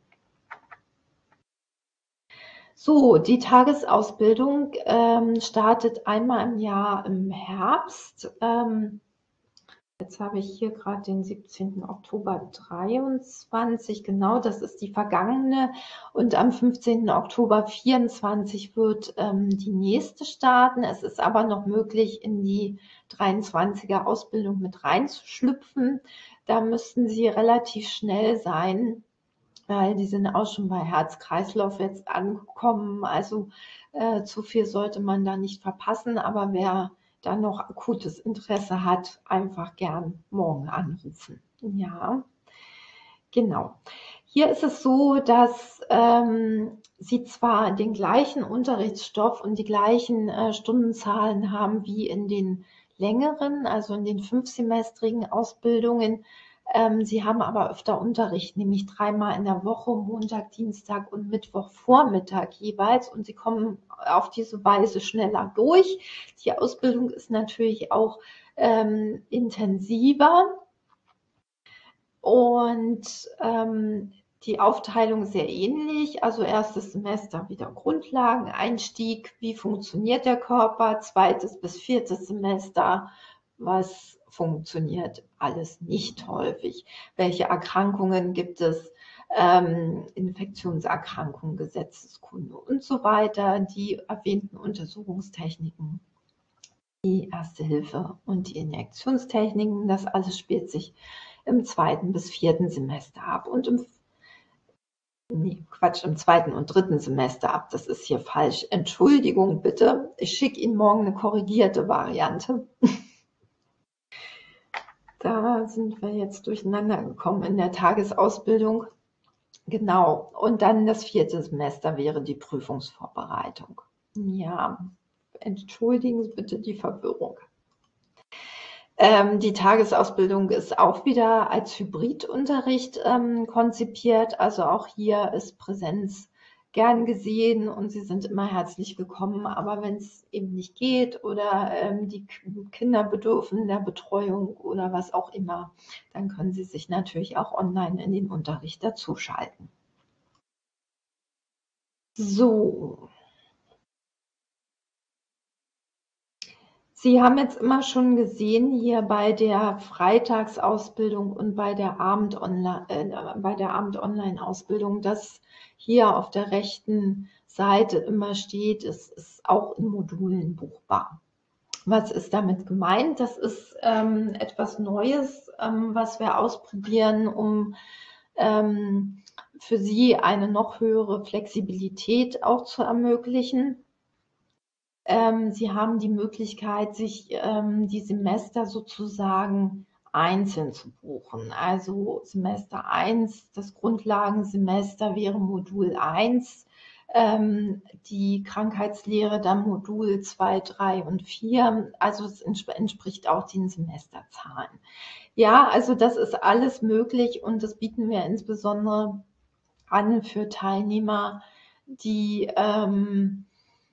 So, die Tagesausbildung ähm, startet einmal im Jahr im Herbst. Ähm, Jetzt habe ich hier gerade den siebzehnten Oktober dreiundzwanzig, genau, das ist die vergangene, und am fünfzehnten Oktober vierundzwanzig wird ähm, die nächste starten. Es ist aber noch möglich, in die dreiundzwanziger Ausbildung mit reinzuschlüpfen. Da müssten Sie relativ schnell sein, weil die sind auch schon bei Herz-Kreislauf jetzt angekommen. Also äh, zu viel sollte man da nicht verpassen, aber wer da noch akutes Interesse hat, einfach gern morgen anrufen. Ja, genau. Hier ist es so, dass ähm, Sie zwar den gleichen Unterrichtsstoff und die gleichen äh, Stundenzahlen haben wie in den längeren, also in den fünfsemestrigen Ausbildungen. Ähm, Sie haben aber öfter Unterricht, nämlich dreimal in der Woche, Montag, Dienstag und Mittwochvormittag jeweils. Und Sie kommen auf diese Weise schneller durch. Die Ausbildung ist natürlich auch ähm, intensiver. Und ähm, die Aufteilung sehr ähnlich. Also erstes Semester wieder Grundlagen, Einstieg, wie funktioniert der Körper, zweites bis viertes Semester, was funktioniert alles nicht häufig, welche Erkrankungen gibt es, ähm, Infektionserkrankungen, Gesetzeskunde und so weiter, die erwähnten Untersuchungstechniken, die Erste Hilfe und die Injektionstechniken, das alles spielt sich im zweiten bis vierten Semester ab und im Nee, Quatsch, im zweiten und dritten Semester ab. Das ist hier falsch. Entschuldigung bitte. Ich schicke Ihnen morgen eine korrigierte Variante. Da sind wir jetzt durcheinander gekommen in der Tagesausbildung. Genau. Und dann das vierte Semester wäre die Prüfungsvorbereitung. Ja, entschuldigen Sie bitte die Verwirrung. Ähm, die Tagesausbildung ist auch wieder als Hybridunterricht ähm, konzipiert. Also auch hier ist Präsenz gern gesehen und Sie sind immer herzlich willkommen. Aber wenn es eben nicht geht oder ähm, die Kinder bedürfen der Betreuung oder was auch immer, dann können Sie sich natürlich auch online in den Unterricht dazuschalten. So. Sie haben jetzt immer schon gesehen, hier bei der Freitagsausbildung und bei der Abend-Online, äh, bei der Abend-Online-Ausbildung, dass hier auf der rechten Seite immer steht, es ist auch in Modulen buchbar. Was ist damit gemeint? Das ist ähm, etwas Neues, ähm, was wir ausprobieren, um ähm, für Sie eine noch höhere Flexibilität auch zu ermöglichen. Ähm, Sie haben die Möglichkeit, sich ähm, die Semester sozusagen einzeln zu buchen. Also Semester eins, das Grundlagensemester wäre Modul eins, ähm, die Krankheitslehre dann Modul zwei, drei und vier. Also es entspricht auch den Semesterzahlen. Ja, also das ist alles möglich und das bieten wir insbesondere an für Teilnehmer, die ähm,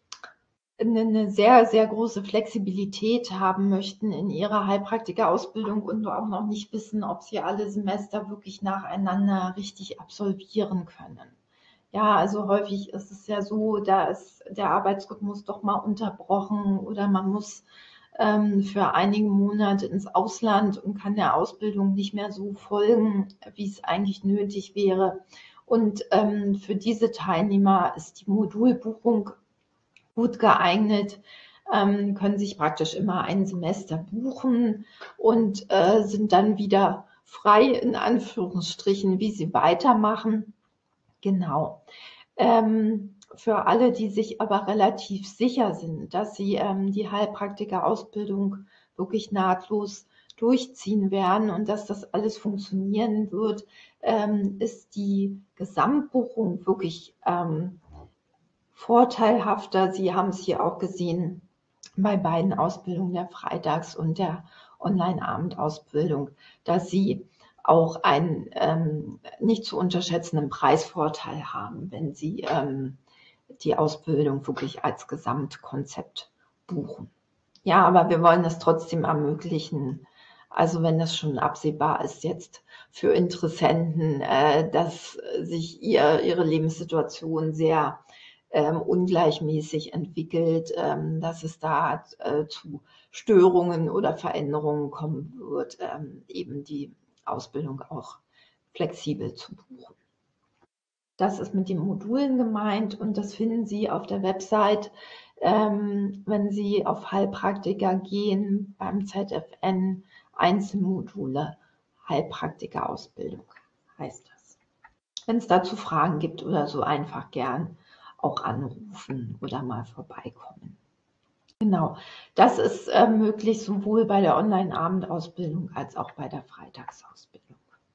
eine sehr, sehr große Flexibilität haben möchten in ihrer Heilpraktikerausbildung und auch noch nicht wissen, ob sie alle Semester wirklich nacheinander richtig absolvieren können. Ja, also häufig ist es ja so, da ist der Arbeitsrhythmus doch mal unterbrochen oder man muss ähm, für einige Monate ins Ausland und kann der Ausbildung nicht mehr so folgen, wie es eigentlich nötig wäre. Und ähm, für diese Teilnehmer ist die Modulbuchung gut geeignet, ähm, können sich praktisch immer ein Semester buchen und äh, sind dann wieder frei in Anführungsstrichen, wie sie weitermachen. Genau. Ähm, für alle, die sich aber relativ sicher sind, dass sie ähm, die Heilpraktikerausbildung wirklich nahtlos durchziehen werden und dass das alles funktionieren wird, ähm, ist die Gesamtbuchung wirklich ähm, vorteilhafter. Sie haben es hier auch gesehen bei beiden Ausbildungen, der Freitags- und der Online-Abendausbildung, dass Sie auch einen ähm, nicht zu unterschätzenden Preisvorteil haben, wenn Sie ähm, die Ausbildung wirklich als Gesamtkonzept buchen. Ja, aber wir wollen das trotzdem ermöglichen. Also wenn das schon absehbar ist jetzt für Interessenten, äh, dass sich ihr, ihre Lebenssituation sehr ähm, ungleichmäßig entwickelt, ähm, dass es da äh, zu Störungen oder Veränderungen kommen wird, ähm, eben die Ausbildung auch flexibel zu buchen. Das ist mit den Modulen gemeint und das finden Sie auf der Website, ähm, wenn Sie auf Heilpraktiker gehen, beim Z F N, Einzelmodule, Heilpraktikerausbildung heißt das. Wenn es dazu Fragen gibt oder so, einfach gern auch anrufen oder mal vorbeikommen. Genau, das ist äh, möglich sowohl bei der Online-Abendausbildung als auch bei der Freitagsausbildung.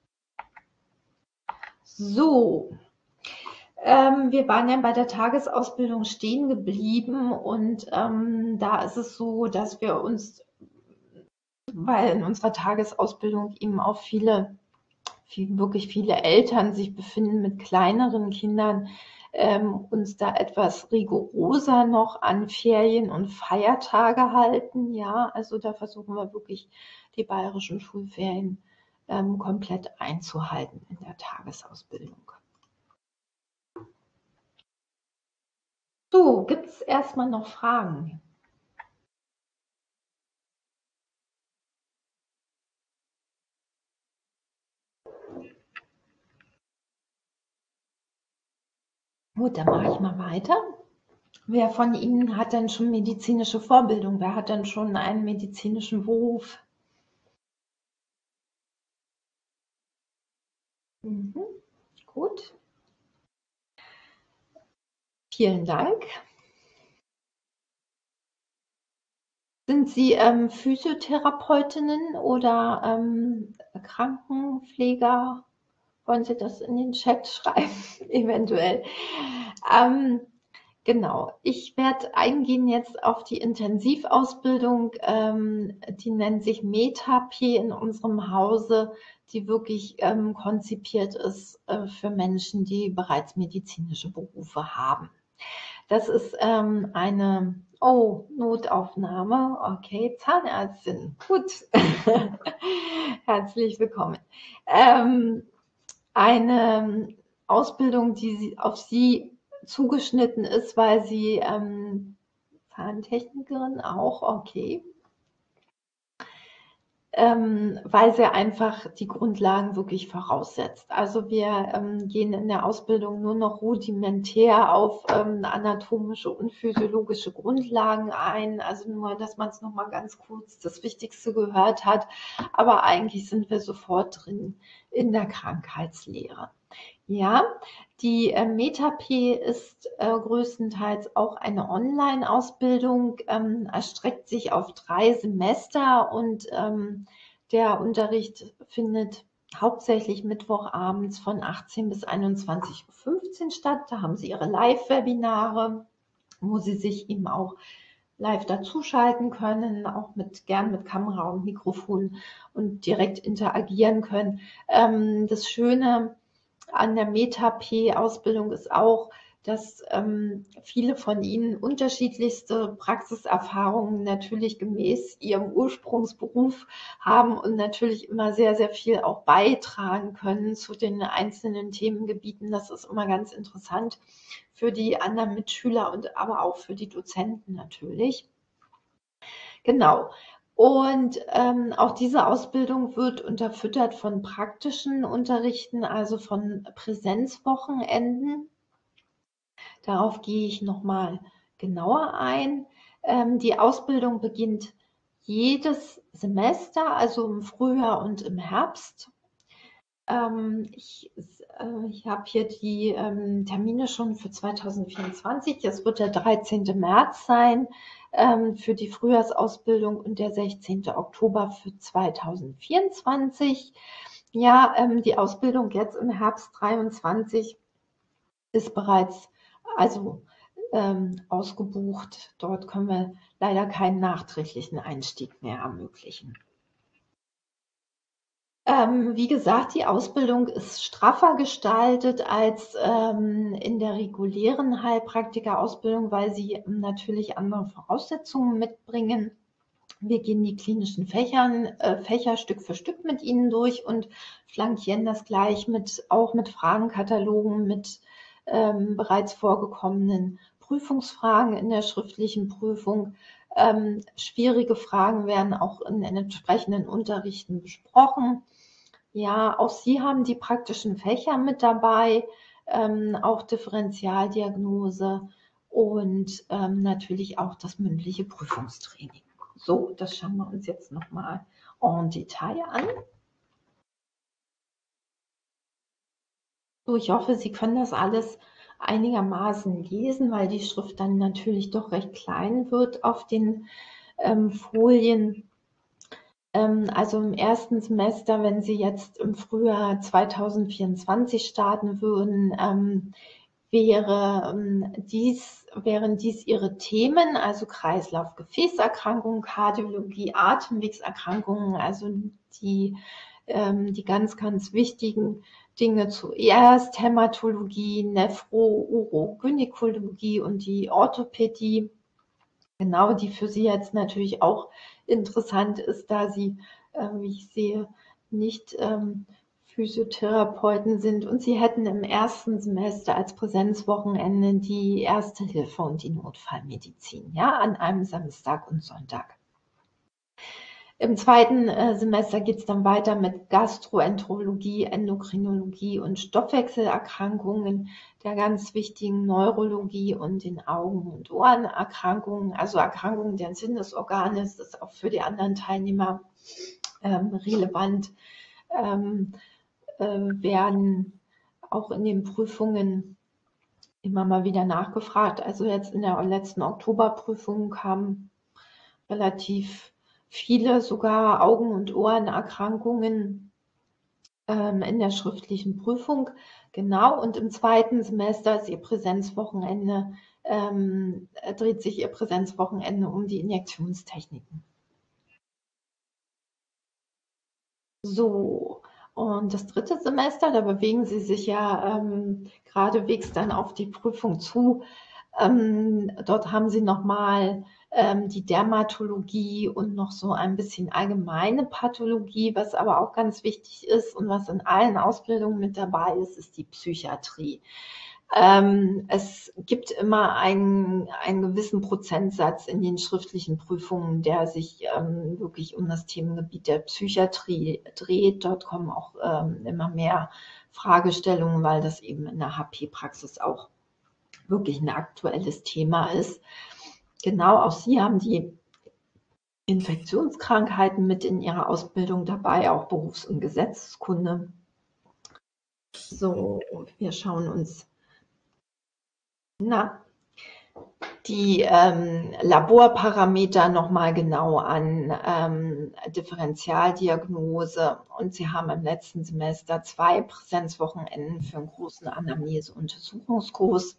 So, ähm, wir waren ja bei der Tagesausbildung stehen geblieben und ähm, da ist es so, dass wir uns, weil in unserer Tagesausbildung eben auch viele, viel, wirklich viele Eltern sich befinden mit kleineren Kindern, ähm, uns da etwas rigoroser noch an Ferien und Feiertage halten. Ja, also da versuchen wir wirklich die bayerischen Schulferien ähm, komplett einzuhalten in der Tagesausbildung. So, gibt es erstmal noch Fragen? Gut, dann mache ich mal weiter. Wer von Ihnen hat denn schon medizinische Vorbildung? Wer hat denn schon einen medizinischen Beruf? Mhm, gut. Vielen Dank. Sind Sie ähm, Physiotherapeutinnen oder ähm, Krankenpfleger? Wollen Sie das in den Chat schreiben? Eventuell. Ähm, genau. Ich werde eingehen jetzt auf die Intensivausbildung. Ähm, die nennt sich MetaP in unserem Hause, die wirklich ähm, konzipiert ist äh, für Menschen, die bereits medizinische Berufe haben. Das ist ähm, eine, oh, Notaufnahme, okay, Zahnärztin, gut, herzlich willkommen. Ähm, eine Ausbildung, die sie, auf Sie zugeschnitten ist, weil Sie ähm, Zahntechnikerin auch, okay. Ähm, weil sie einfach die Grundlagen wirklich voraussetzt. Also wir ähm, gehen in der Ausbildung nur noch rudimentär auf ähm, anatomische und physiologische Grundlagen ein. Also nur, dass man es nochmal ganz kurz das Wichtigste gehört hat. Aber eigentlich sind wir sofort drin in der Krankheitslehre. Ja, die äh, MetaP ist äh, größtenteils auch eine Online-Ausbildung, ähm, erstreckt sich auf drei Semester und ähm, der Unterricht findet hauptsächlich mittwochabends von achtzehn bis einundzwanzig Uhr fünfzehn statt. Da haben Sie Ihre Live-Webinare, wo Sie sich eben auch live dazuschalten können, auch mit gern mit Kamera und Mikrofon und direkt interagieren können. Ähm, das Schöne an der MetaP-Ausbildung ist auch, dass ähm, viele von Ihnen unterschiedlichste Praxiserfahrungen natürlich gemäß Ihrem Ursprungsberuf haben und natürlich immer sehr, sehr viel auch beitragen können zu den einzelnen Themengebieten. Das ist immer ganz interessant für die anderen Mitschüler und aber auch für die Dozenten natürlich. Genau. Und ähm, auch diese Ausbildung wird unterfüttert von praktischen Unterrichten, also von Präsenzwochenenden. Darauf gehe ich nochmal genauer ein. Ähm, die Ausbildung beginnt jedes Semester, also im Frühjahr und im Herbst. Ähm, ich äh, ich habe hier die ähm, Termine schon für zweitausendvierundzwanzig. Das wird der dreizehnte März sein ähm, für die Frühjahrsausbildung und der sechzehnte Oktober für zweitausendvierundzwanzig. Ja, ähm, die Ausbildung jetzt im Herbst dreiundzwanzig ist bereits also ähm, ausgebucht. Dort können wir leider keinen nachträglichen Einstieg mehr ermöglichen. Ähm, wie gesagt, die Ausbildung ist straffer gestaltet als ähm, in der regulären Heilpraktikerausbildung, weil sie natürlich andere Voraussetzungen mitbringen. Wir gehen die klinischen Fächern, äh, Fächer Stück für Stück mit Ihnen durch und flankieren das gleich mit, auch mit Fragenkatalogen, mit ähm, bereits vorgekommenen Prüfungsfragen in der schriftlichen Prüfung. Ähm, schwierige Fragen werden auch in den entsprechenden Unterrichten besprochen. Ja, auch Sie haben die praktischen Fächer mit dabei, ähm, auch Differentialdiagnose und ähm, natürlich auch das mündliche Prüfungstraining. So, das schauen wir uns jetzt nochmal en Detail an. So, ich hoffe, Sie können das alles einigermaßen lesen, weil die Schrift dann natürlich doch recht klein wird auf den ähm, Folien. Ähm, also im ersten Semester, wenn Sie jetzt im Frühjahr zweitausendvierundzwanzig starten würden, ähm, wäre ähm, dies, wären dies Ihre Themen, also Kreislauf-Gefäßerkrankungen, Kardiologie, Atemwegserkrankungen, also die, ähm, die ganz, ganz wichtigen Dinge zuerst, Hämatologie, Nephro, Urogynäkologie und die Orthopädie. Genau, die für Sie jetzt natürlich auch interessant ist, da Sie, äh, wie ich sehe, nicht ähm, Physiotherapeuten sind und Sie hätten im ersten Semester als Präsenzwochenende die Erste Hilfe und die Notfallmedizin, ja, an einem Samstag und Sonntag. Im zweiten äh, Semester geht es dann weiter mit Gastroenterologie, Endokrinologie und Stoffwechselerkrankungen, der ganz wichtigen Neurologie und den Augen- und Ohrenerkrankungen, also Erkrankungen der Sinnesorgane. Das ist auch für die anderen Teilnehmer ähm, relevant, ähm, äh, werden auch in den Prüfungen immer mal wieder nachgefragt. Also jetzt in der letzten Oktoberprüfung kamen relativ viele sogar Augen- und Ohrenerkrankungen ähm, in der schriftlichen Prüfung. Genau, und im zweiten Semester ist Ihr Präsenzwochenende, ähm, dreht sich Ihr Präsenzwochenende um die Injektionstechniken. So, und das dritte Semester, da bewegen Sie sich ja ähm, geradewegs dann auf die Prüfung zu. Ähm, dort haben Sie nochmal ähm, die Dermatologie und noch so ein bisschen allgemeine Pathologie, was aber auch ganz wichtig ist und was in allen Ausbildungen mit dabei ist, ist die Psychiatrie. Ähm, es gibt immer einen, einen gewissen Prozentsatz in den schriftlichen Prüfungen, der sich ähm, wirklich um das Themengebiet der Psychiatrie dreht. Dort kommen auch ähm, immer mehr Fragestellungen, weil das eben in der H P-Praxis auch wirklich ein aktuelles Thema ist. Genau, auch Sie haben die Infektionskrankheiten mit in Ihrer Ausbildung dabei, auch Berufs- und Gesetzeskunde. So, wir schauen uns na, die ähm, Laborparameter nochmal genau an, ähm, Differentialdiagnose, und Sie haben im letzten Semester zwei Präsenzwochenenden für einen großen Anamnese-Untersuchungskurs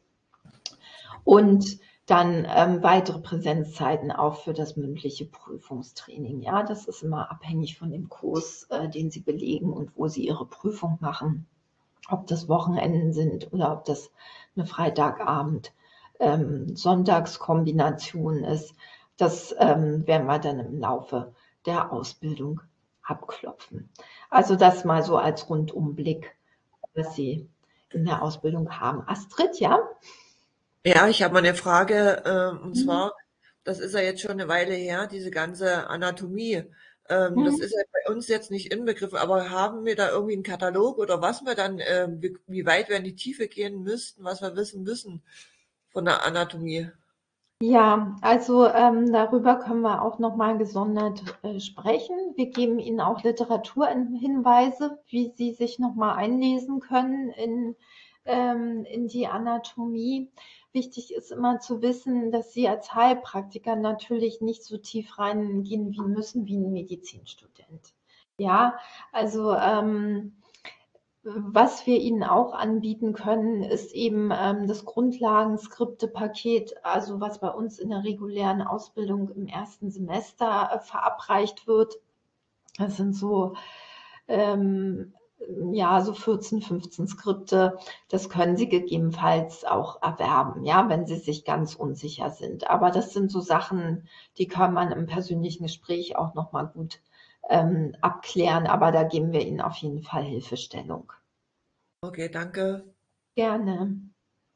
und dann ähm, weitere Präsenzzeiten auch für das mündliche Prüfungstraining. Ja, das ist immer abhängig von dem Kurs, äh, den Sie belegen und wo Sie Ihre Prüfung machen, ob das Wochenenden sind oder ob das eine Freitagabend ähm, Sonntagskombination ist. Das ähm, werden wir dann im Laufe der Ausbildung abklopfen. Also das mal so als Rundumblick, was Sie in der Ausbildung haben. Astrid, ja? Ja, ich habe mal eine Frage, äh, und Mhm. zwar, das ist ja jetzt schon eine Weile her, diese ganze Anatomie. Ähm, das Mhm. ist ja bei uns jetzt nicht inbegriffen, aber haben wir da irgendwie einen Katalog oder was wir dann, äh, wie, wie weit wir in die Tiefe gehen müssten, was wir wissen müssen von der Anatomie? Ja, also ähm, darüber können wir auch nochmal gesondert äh, sprechen. Wir geben Ihnen auch Literaturhinweise, wie Sie sich nochmal einlesen können in, ähm, in die Anatomie. Wichtig ist immer zu wissen, dass Sie als Heilpraktiker natürlich nicht so tief reingehen wie müssen wie ein Medizinstudent. Ja, also ähm, was wir Ihnen auch anbieten können, ist eben ähm, das Grundlagen-Skripte-Paket, also was bei uns in der regulären Ausbildung im ersten Semester äh, verabreicht wird. Das sind so, ähm, ja, so vierzehn, fünfzehn Skripte. Das können Sie gegebenenfalls auch erwerben, ja, wenn Sie sich ganz unsicher sind. Aber das sind so Sachen, die kann man im persönlichen Gespräch auch nochmal gut ähm, abklären. Aber da geben wir Ihnen auf jeden Fall Hilfestellung. Okay, danke. Gerne.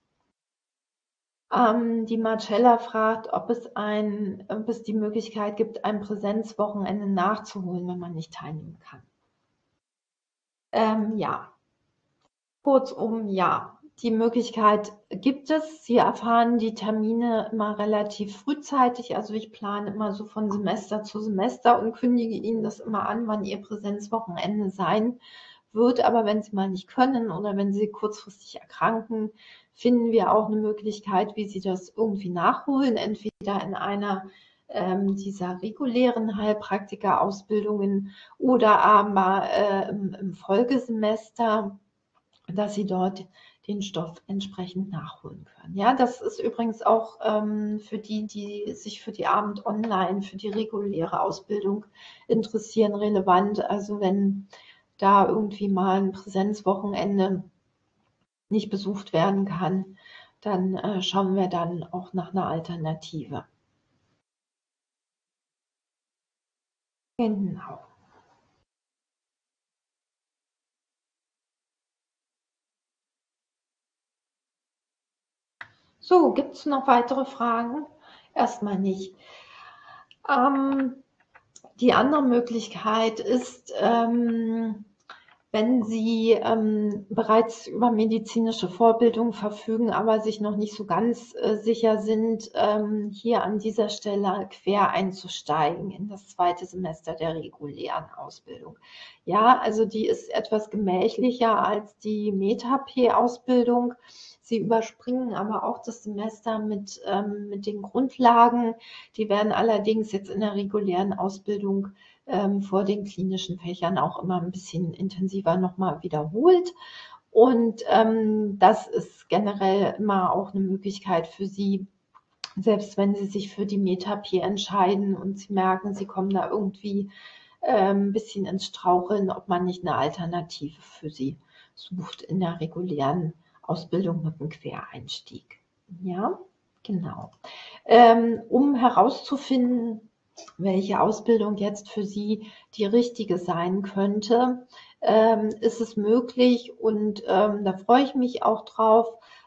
Ähm, die Marcella fragt, ob es, ein, ob es die Möglichkeit gibt, ein Präsenzwochenende nachzuholen, wenn man nicht teilnehmen kann. Ähm, ja, kurzum, ja. Die Möglichkeit gibt es. Sie erfahren die Termine immer relativ frühzeitig. Also ich plane immer so von Semester zu Semester und kündige Ihnen das immer an, wann Ihr Präsenzwochenende sein wird. Aber wenn Sie mal nicht können oder wenn Sie kurzfristig erkranken, finden wir auch eine Möglichkeit, wie Sie das irgendwie nachholen. Entweder in einer ähm, dieser regulären Heilpraktika-Ausbildungen oder aber äh, im, im Folgesemester, dass Sie dort den Stoff entsprechend nachholen können. Ja, das ist übrigens auch ähm, für die, die sich für die Abend online, für die reguläre Ausbildung interessieren, relevant. Also wenn da irgendwie mal ein Präsenzwochenende nicht besucht werden kann, dann äh, schauen wir dann auch nach einer Alternative. Genau. So, gibt es noch weitere Fragen? Erstmal nicht. Ähm, die andere Möglichkeit ist, ähm, wenn Sie ähm, bereits über medizinische Vorbildung verfügen, aber sich noch nicht so ganz äh, sicher sind, ähm, hier an dieser Stelle quer einzusteigen in das zweite Semester der regulären Ausbildung. Ja, also die ist etwas gemächlicher als die Meta-P-Ausbildung. Sie überspringen aber auch das Semester mit, ähm, mit den Grundlagen. Die werden allerdings jetzt in der regulären Ausbildung ähm, vor den klinischen Fächern auch immer ein bisschen intensiver nochmal wiederholt. Und ähm, das ist generell immer auch eine Möglichkeit für Sie, selbst wenn Sie sich für die Meta-P entscheiden und Sie merken, Sie kommen da irgendwie ähm, ein bisschen ins Straucheln, ob man nicht eine Alternative für Sie sucht in der regulären Ausbildung mit einem Quereinstieg. Ja, genau. Ähm, um herauszufinden, welche Ausbildung jetzt für Sie die richtige sein könnte, ähm, ist es möglich und ähm, da freue ich mich auch drauf,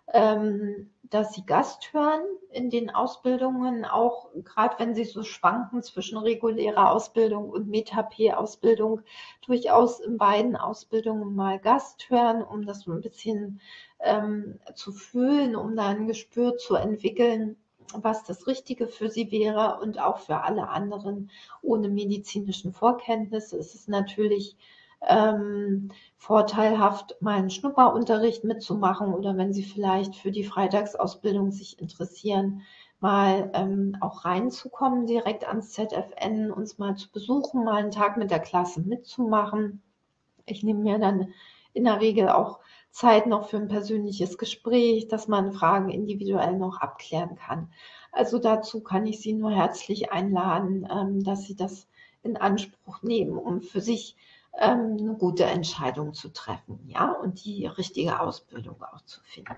ähm, dass Sie Gast hören in den Ausbildungen, auch gerade wenn Sie so schwanken zwischen regulärer Ausbildung und Meta-P-Ausbildung, durchaus in beiden Ausbildungen mal Gast hören, um das so ein bisschen ähm, zu fühlen, um da ein Gespür zu entwickeln, was das Richtige für Sie wäre und auch für alle anderen ohne medizinischen Vorkenntnisse ist es natürlich ähm, vorteilhaft, mal einen Schnupperunterricht mitzumachen oder wenn Sie vielleicht für die Freitagsausbildung sich interessieren, mal ähm, auch reinzukommen, direkt ans Z F N, uns mal zu besuchen, mal einen Tag mit der Klasse mitzumachen. Ich nehme mir dann in der Regel auch Zeit noch für ein persönliches Gespräch, dass man Fragen individuell noch abklären kann. Also dazu kann ich Sie nur herzlich einladen, ähm, dass Sie das in Anspruch nehmen, um für sich ähm, eine gute Entscheidung zu treffen, ja, und die richtige Ausbildung auch zu finden.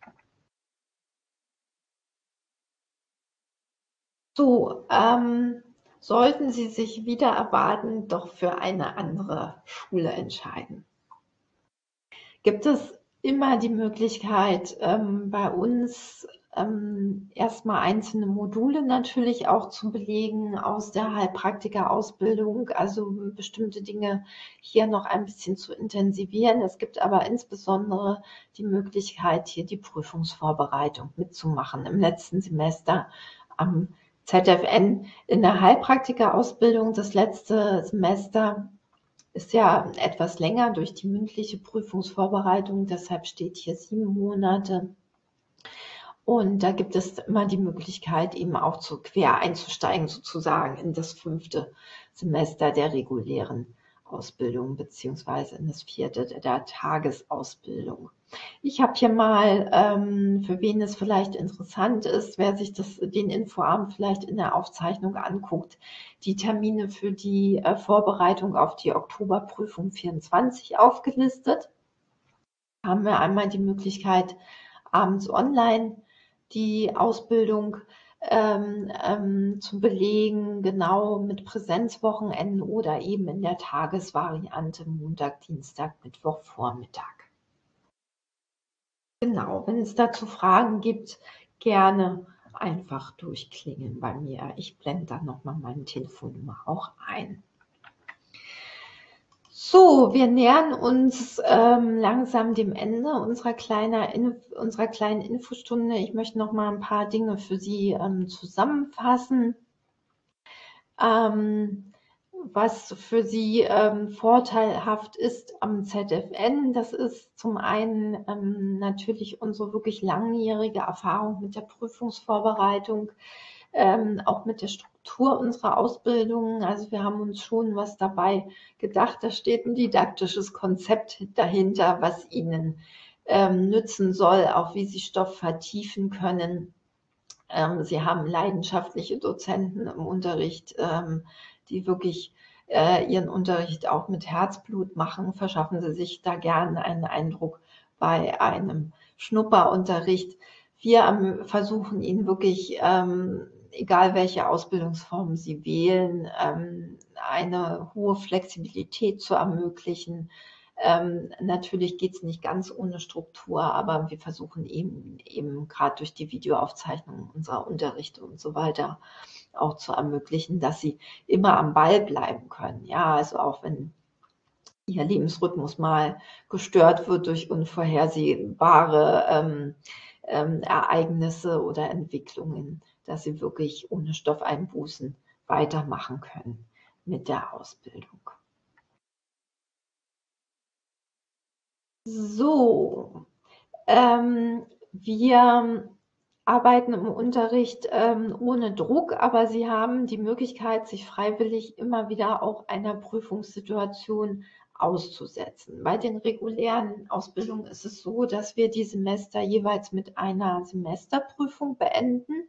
So, ähm, sollten Sie sich wieder erwarten, doch für eine andere Schule entscheiden, gibt es immer die Möglichkeit, ähm, bei uns ähm, erstmal einzelne Module natürlich auch zu belegen aus der Heilpraktika-Ausbildung, also bestimmte Dinge hier noch ein bisschen zu intensivieren. Es gibt aber insbesondere die Möglichkeit, hier die Prüfungsvorbereitung mitzumachen im letzten Semester am Z F N in der Heilpraktika-Ausbildung. Das letzte Semester ist ja etwas länger durch die mündliche Prüfungsvorbereitung, deshalb steht hier sieben Monate. Und da gibt es immer die Möglichkeit, eben auch zu quer einzusteigen, sozusagen in das fünfte Semester der regulären Ausbildung beziehungsweise in das vierte der Tagesausbildung. Ich habe hier mal, ähm, für wen es vielleicht interessant ist, wer sich das, den Infoabend vielleicht in der Aufzeichnung anguckt, die Termine für die äh, Vorbereitung auf die Oktoberprüfung vierundzwanzig aufgelistet. Da haben wir einmal die Möglichkeit, abends online die Ausbildung ähm, ähm, zu belegen, genau mit Präsenzwochenenden oder eben in der Tagesvariante Montag, Dienstag, Mittwoch, Vormittag. Genau, wenn es dazu Fragen gibt, gerne einfach durchklingeln bei mir. Ich blende dann nochmal meine Telefonnummer auch ein. So, wir nähern uns ähm, langsam dem Ende unserer, kleiner, unserer kleinen Infostunde. Ich möchte noch mal ein paar Dinge für Sie ähm, zusammenfassen. Ähm, was für Sie ähm, vorteilhaft ist am Z F N, das ist zum einen ähm, natürlich unsere wirklich langjährige Erfahrung mit der Prüfungsvorbereitung, ähm, auch mit der Struktur unserer Ausbildung. Also wir haben uns schon was dabei gedacht. Da steht ein didaktisches Konzept dahinter, was Ihnen ähm, nützen soll, auch wie Sie Stoff vertiefen können. Ähm, Sie haben leidenschaftliche Dozenten im Unterricht, ähm, die wirklich äh, ihren Unterricht auch mit Herzblut machen. Verschaffen Sie sich da gerne einen Eindruck bei einem Schnupperunterricht. Wir ähm, versuchen Ihnen wirklich, ähm, egal welche Ausbildungsform Sie wählen, ähm, eine hohe Flexibilität zu ermöglichen. Ähm, natürlich geht es nicht ganz ohne Struktur, aber wir versuchen eben, eben gerade durch die Videoaufzeichnung unserer Unterrichte und so weiter auch zu ermöglichen, dass sie immer am Ball bleiben können. Ja, also auch wenn ihr Lebensrhythmus mal gestört wird durch unvorhersehbare ähm, ähm, Ereignisse oder Entwicklungen, dass sie wirklich ohne Stoffeinbußen weitermachen können mit der Ausbildung. So, ähm, wir arbeiten im Unterricht ähm, ohne Druck, aber Sie haben die Möglichkeit, sich freiwillig immer wieder auch einer Prüfungssituation auszusetzen. Bei den regulären Ausbildungen ist es so, dass wir die Semester jeweils mit einer Semesterprüfung beenden.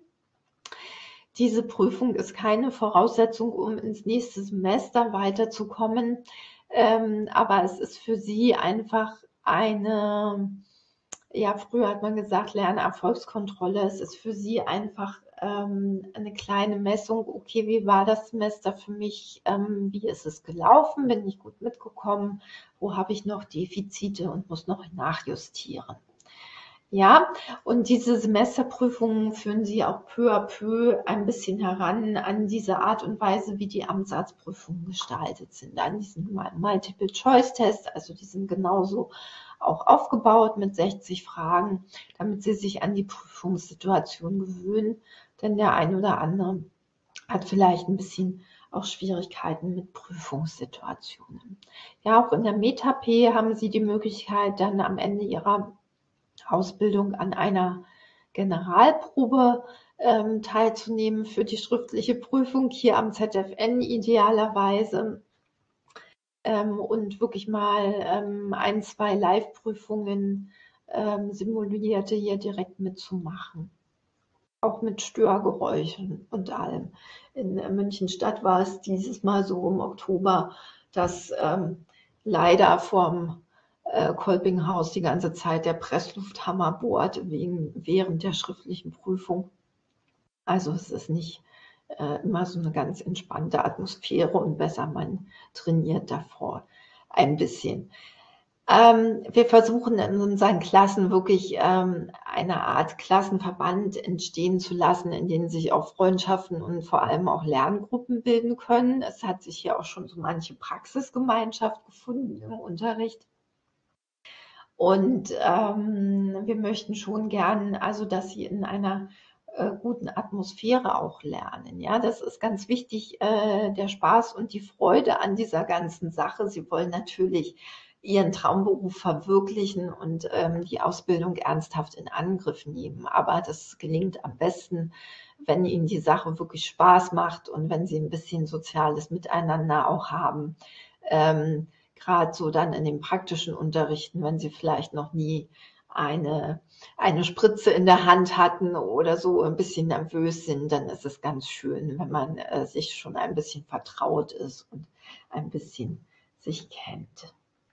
Diese Prüfung ist keine Voraussetzung, um ins nächste Semester weiterzukommen, ähm, aber es ist für Sie einfach eine, ja, früher hat man gesagt, Lernerfolgskontrolle. Es ist für Sie einfach ähm, eine kleine Messung. Okay, wie war das Semester für mich? Ähm, wie ist es gelaufen? Bin ich gut mitgekommen? Wo habe ich noch Defizite und muss noch nachjustieren? Ja, und diese Semesterprüfungen führen Sie auch peu à peu ein bisschen heran an diese Art und Weise, wie die Amtsarztprüfungen gestaltet sind, an diesen Multiple-Choice-Test. Also die sind genauso auch aufgebaut mit sechzig Fragen, damit Sie sich an die Prüfungssituation gewöhnen. Denn der ein oder andere hat vielleicht ein bisschen auch Schwierigkeiten mit Prüfungssituationen. Ja, auch in der Meta-P haben Sie die Möglichkeit, dann am Ende Ihrer Ausbildung an einer Generalprobe ähm, teilzunehmen für die schriftliche Prüfung hier am Z F N idealerweise ähm, und wirklich mal ähm, ein, zwei Live-Prüfungen ähm, simulierte hier direkt mitzumachen. Auch mit Störgeräuschen und allem. In München-Stadt war es dieses Mal so im Oktober, dass ähm, leider vorm äh, Kolpinghaus die ganze Zeit der Presslufthammer bohrt wegen, während der schriftlichen Prüfung. Also es ist nicht äh, immer so eine ganz entspannte Atmosphäre und besser man trainiert davor ein bisschen. Ähm, wir versuchen in unseren Klassen wirklich ähm, eine Art Klassenverband entstehen zu lassen, in denen sich auch Freundschaften und vor allem auch Lerngruppen bilden können. Es hat sich hier auch schon so manche Praxisgemeinschaft gefunden im Unterricht. Und ähm, wir möchten schon gern, also dass sie in einer äh, guten Atmosphäre auch lernen. Ja, das ist ganz wichtig, äh, der Spaß und die Freude an dieser ganzen Sache. Sie wollen natürlich ihren Traumberuf verwirklichen und ähm, die Ausbildung ernsthaft in Angriff nehmen. Aber das gelingt am besten, wenn ihnen die Sache wirklich Spaß macht und wenn sie ein bisschen soziales Miteinander auch haben. Ähm, Gerade so dann in den praktischen Unterrichten, wenn sie vielleicht noch nie eine, eine Spritze in der Hand hatten oder so ein bisschen nervös sind, dann ist es ganz schön, wenn man äh, sich schon ein bisschen vertraut ist und ein bisschen sich kennt.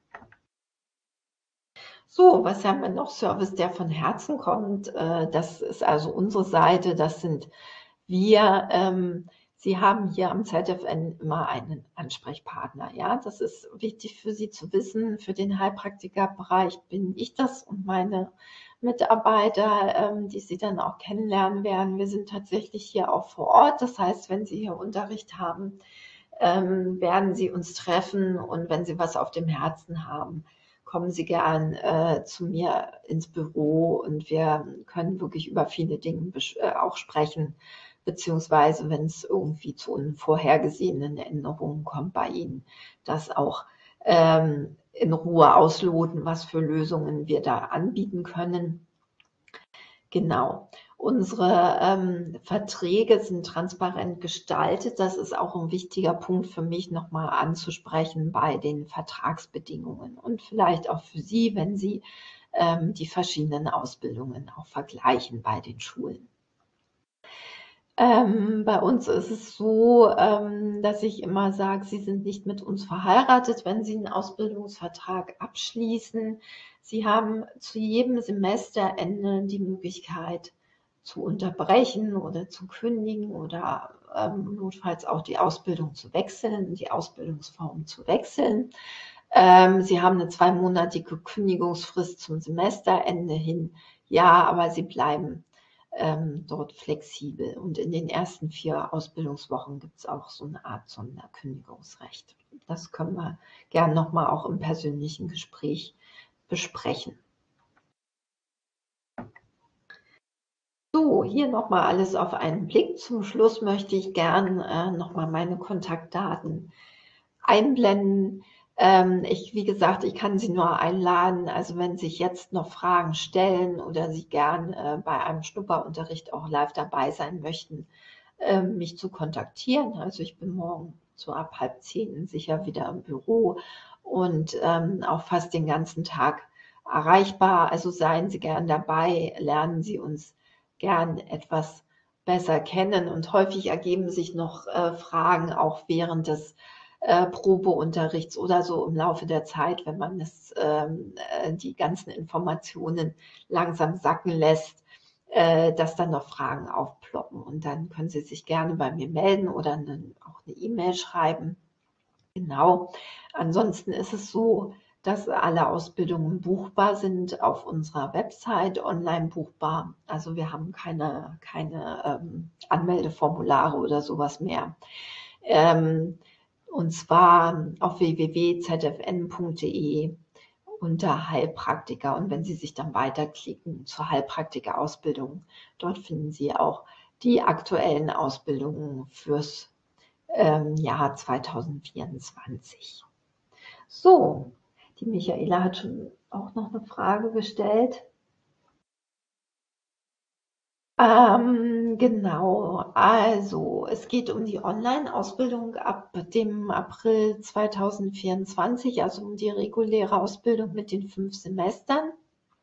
So, was haben wir noch? Service, der von Herzen kommt. Äh, das ist also unsere Seite, das sind wir. Ähm, Sie haben hier am Z F N immer einen Ansprechpartner. Ja, das ist wichtig für Sie zu wissen. Für den Heilpraktikerbereich bin ich das und meine Mitarbeiter, ähm, die Sie dann auch kennenlernen werden. Wir sind tatsächlich hier auch vor Ort. Das heißt, wenn Sie hier Unterricht haben, ähm, werden Sie uns treffen, und wenn Sie was auf dem Herzen haben, kommen Sie gern äh, zu mir ins Büro, und wir können wirklich über viele Dinge äh, auch sprechen, beziehungsweise wenn es irgendwie zu unvorhergesehenen Änderungen kommt bei Ihnen, das auch ähm, in Ruhe ausloten, was für Lösungen wir da anbieten können. Genau. Unsere ähm, Verträge sind transparent gestaltet. Das ist auch ein wichtiger Punkt für mich nochmal anzusprechen bei den Vertragsbedingungen und vielleicht auch für Sie, wenn Sie ähm, die verschiedenen Ausbildungen auch vergleichen bei den Schulen. Ähm, bei uns ist es so, ähm, dass ich immer sage, Sie sind nicht mit uns verheiratet, wenn Sie einen Ausbildungsvertrag abschließen. Sie haben zu jedem Semesterende die Möglichkeit zu unterbrechen oder zu kündigen oder ähm, notfalls auch die Ausbildung zu wechseln, die Ausbildungsform zu wechseln. Ähm, Sie haben eine zweimonatige Kündigungsfrist zum Semesterende hin. Ja, aber Sie bleiben ähm, dort flexibel. Und in den ersten vier Ausbildungswochen gibt es auch so eine Art Sonderkündigungsrecht. Das können wir gern nochmal auch im persönlichen Gespräch besprechen. So, hier nochmal alles auf einen Blick. Zum Schluss möchte ich gern äh, nochmal meine Kontaktdaten einblenden. Ähm, ich, wie gesagt, ich kann Sie nur einladen, also wenn sich jetzt noch Fragen stellen oder Sie gern äh, bei einem Schnupperunterricht auch live dabei sein möchten, äh, mich zu kontaktieren. Also ich bin morgen so ab halb zehn sicher wieder im Büro und ähm, auch fast den ganzen Tag erreichbar. Also seien Sie gern dabei, lernen Sie uns gern etwas besser kennen, und häufig ergeben sich noch äh, Fragen auch während des äh, Probeunterrichts oder so im Laufe der Zeit, wenn man es, ähm, äh, die ganzen Informationen langsam sacken lässt, äh, dass dann noch Fragen aufploppen. Und dann können Sie sich gerne bei mir melden oder eine, auch eine E-Mail schreiben. Genau. Ansonsten ist es so, dass alle Ausbildungen buchbar sind auf unserer Website, online buchbar. Also wir haben keine, keine ähm, Anmeldeformulare oder sowas mehr. Ähm, und zwar auf w w w punkt z f n punkt d e unter Heilpraktiker. Und wenn Sie sich dann weiterklicken zur Heilpraktiker-Ausbildung, dort finden Sie auch die aktuellen Ausbildungen fürs ähm, Jahr zweitausendvierundzwanzig. So, die Michaela hat schon auch noch eine Frage gestellt. Ähm, genau, also es geht um die Online-Ausbildung ab dem April zweitausendvierundzwanzig, also um die reguläre Ausbildung mit den fünf Semestern.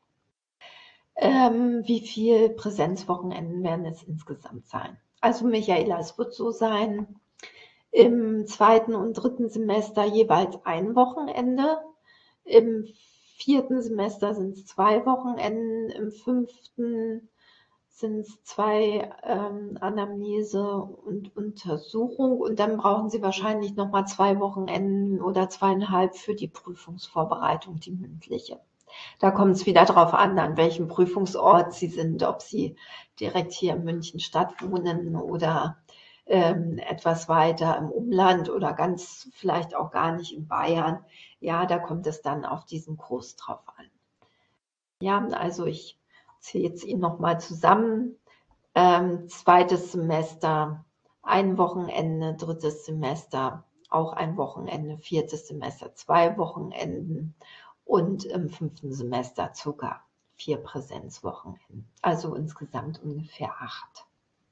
Ähm, wie viel Präsenzwochenenden werden es insgesamt sein? Also Michaela, es wird so sein, im zweiten und dritten Semester jeweils ein Wochenende, im vierten Semester sind es zwei Wochenenden, im fünften sind es zwei ähm, Anamnese und Untersuchung, und dann brauchen Sie wahrscheinlich nochmal zwei Wochenenden oder zweieinhalb für die Prüfungsvorbereitung, die mündliche. Da kommt es wieder darauf an, an welchem Prüfungsort Sie sind, ob Sie direkt hier in München Stadt wohnen oder ähm, etwas weiter im Umland oder ganz vielleicht auch gar nicht in Bayern. Ja, da kommt es dann auf diesen Kurs drauf an. Ja, also ich zähle jetzt Ihnen nochmal zusammen. Ähm, zweites Semester ein Wochenende, drittes Semester auch ein Wochenende, viertes Semester zwei Wochenenden und im fünften Semester sogar vier Präsenzwochenenden, also insgesamt ungefähr acht.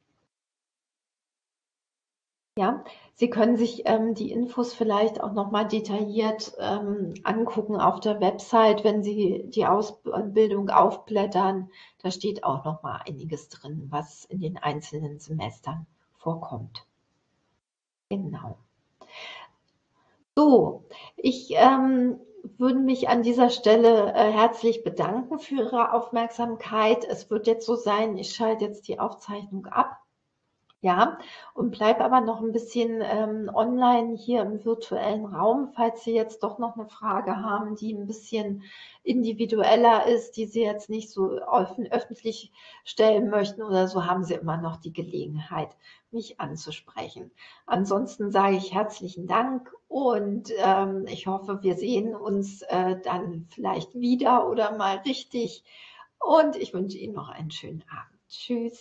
Ja, Sie können sich ähm, die Infos vielleicht auch nochmal detailliert ähm, angucken auf der Website, wenn Sie die Ausbildung aufblättern. Da steht auch nochmal einiges drin, was in den einzelnen Semestern vorkommt. Genau. So, ich ähm, würde mich an dieser Stelle äh, herzlich bedanken für Ihre Aufmerksamkeit. Es wird jetzt so sein, ich schalte jetzt die Aufzeichnung ab Ja, und bleib aber noch ein bisschen ähm, online hier im virtuellen Raum, falls Sie jetzt doch noch eine Frage haben, die ein bisschen individueller ist, die Sie jetzt nicht so öff- öffentlich stellen möchten oder so, haben Sie immer noch die Gelegenheit, mich anzusprechen. Ansonsten sage ich herzlichen Dank und ähm, ich hoffe, wir sehen uns äh, dann vielleicht wieder oder mal richtig. Und ich wünsche Ihnen noch einen schönen Abend. Tschüss.